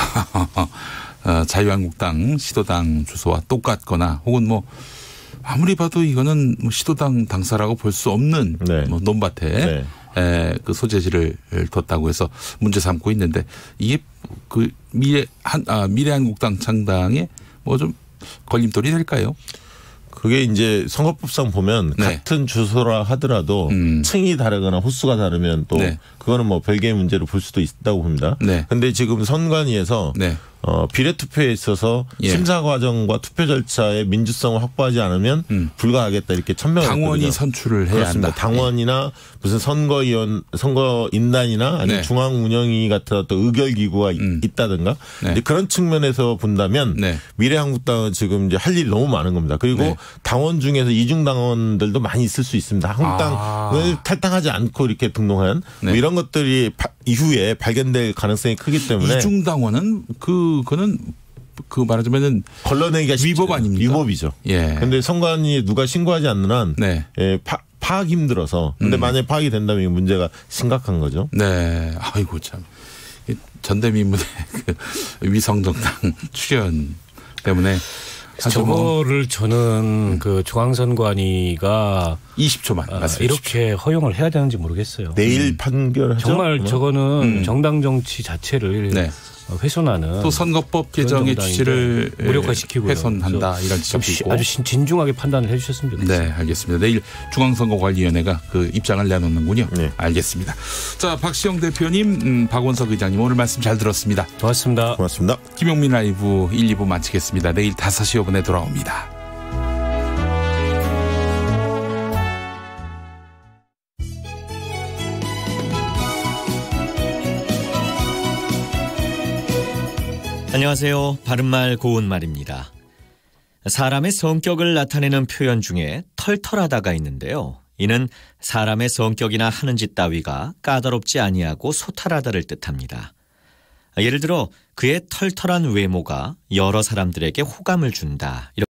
어, 자유한국당 시도당 주소와 똑같거나 혹은 뭐 아무리 봐도 이거는 뭐 시도당 당사라고 볼 수 없는 네. 뭐 논밭에 네. 에, 그 소재지를 뒀다고 해서 문제 삼고 있는데 이게 그 미래 한 아, 미래한국당 창당에 뭐 좀 걸림돌이 될까요? 그게 이제 선거법상 보면 네. 같은 주소라 하더라도 음. 층이 다르거나 호수가 다르면 또 네. 그거는 뭐 별개의 문제로 볼 수도 있다고 봅니다. 네. 근데 지금 선관위에서 네. 어, 비례투표에 있어서 예. 심사 과정과 투표 절차의 민주성을 확보하지 않으면 음. 불가하겠다 이렇게 천명했거든요. 당원이 선출을 해야 그렇습니다. 한다. 당원이나 무슨 선거위원, 선거인단이나 아니면 네. 중앙운영위 같은 어떤 의결기구가 음. 있다든가 네. 그런 측면에서 본다면 네. 미래한국당은 지금 이제 할 일이 너무 많은 겁니다. 그리고 네. 당원 중에서 이중 당원들도 많이 있을 수 있습니다. 한국당을 아. 탈당하지 않고 이렇게 등록한 네. 뭐 이런 것들이 바, 이후에 발견될 가능성이 크기 때문에 이중 당원은 그 그거는 그 말하자면은 걸러내기가 위법 아닙니까? 위법이죠. 예. 근데 선관위 누가 신고하지 않는 한 네. 예, 파, 파악 힘들어서. 근데 음. 만약에 파악이 된다면 이 문제가 심각한 거죠. 네. 아이고 참. 전대미문의 그 위성정당 출연 때문에 저거를 뭐 저는 그 중앙선관위가 이십 초만 아, 이렇게 허용을 해야 되는지 모르겠어요. 내일 음. 판결하죠. 정말 뭐? 저거는 음. 정당 정치 자체를 네. 훼손하는 또 선거법 개정의 취지를 무력화시키고요. 훼손한다 이런 지적도 있고 아주 진중하게 판단을 해 주셨으면 좋겠습니다. 네, 알겠습니다. 내일 중앙선거관리위원회가 그 입장을 내놓는군요. 네. 알겠습니다. 자, 박시영 대표님, 음, 박원석 의장님 오늘 말씀 잘 들었습니다. 고맙습니다. 고맙습니다. 김용민 라이브 일, 이 부 마치겠습니다. 내일 다섯 시 오 분에 돌아옵니다. 안녕하세요. 바른말 고운말입니다. 사람의 성격을 나타내는 표현 중에 털털하다가 있는데요. 이는 사람의 성격이나 하는 짓 따위가 까다롭지 아니하고 소탈하다를 뜻합니다. 예를 들어 그의 털털한 외모가 여러 사람들에게 호감을 준다.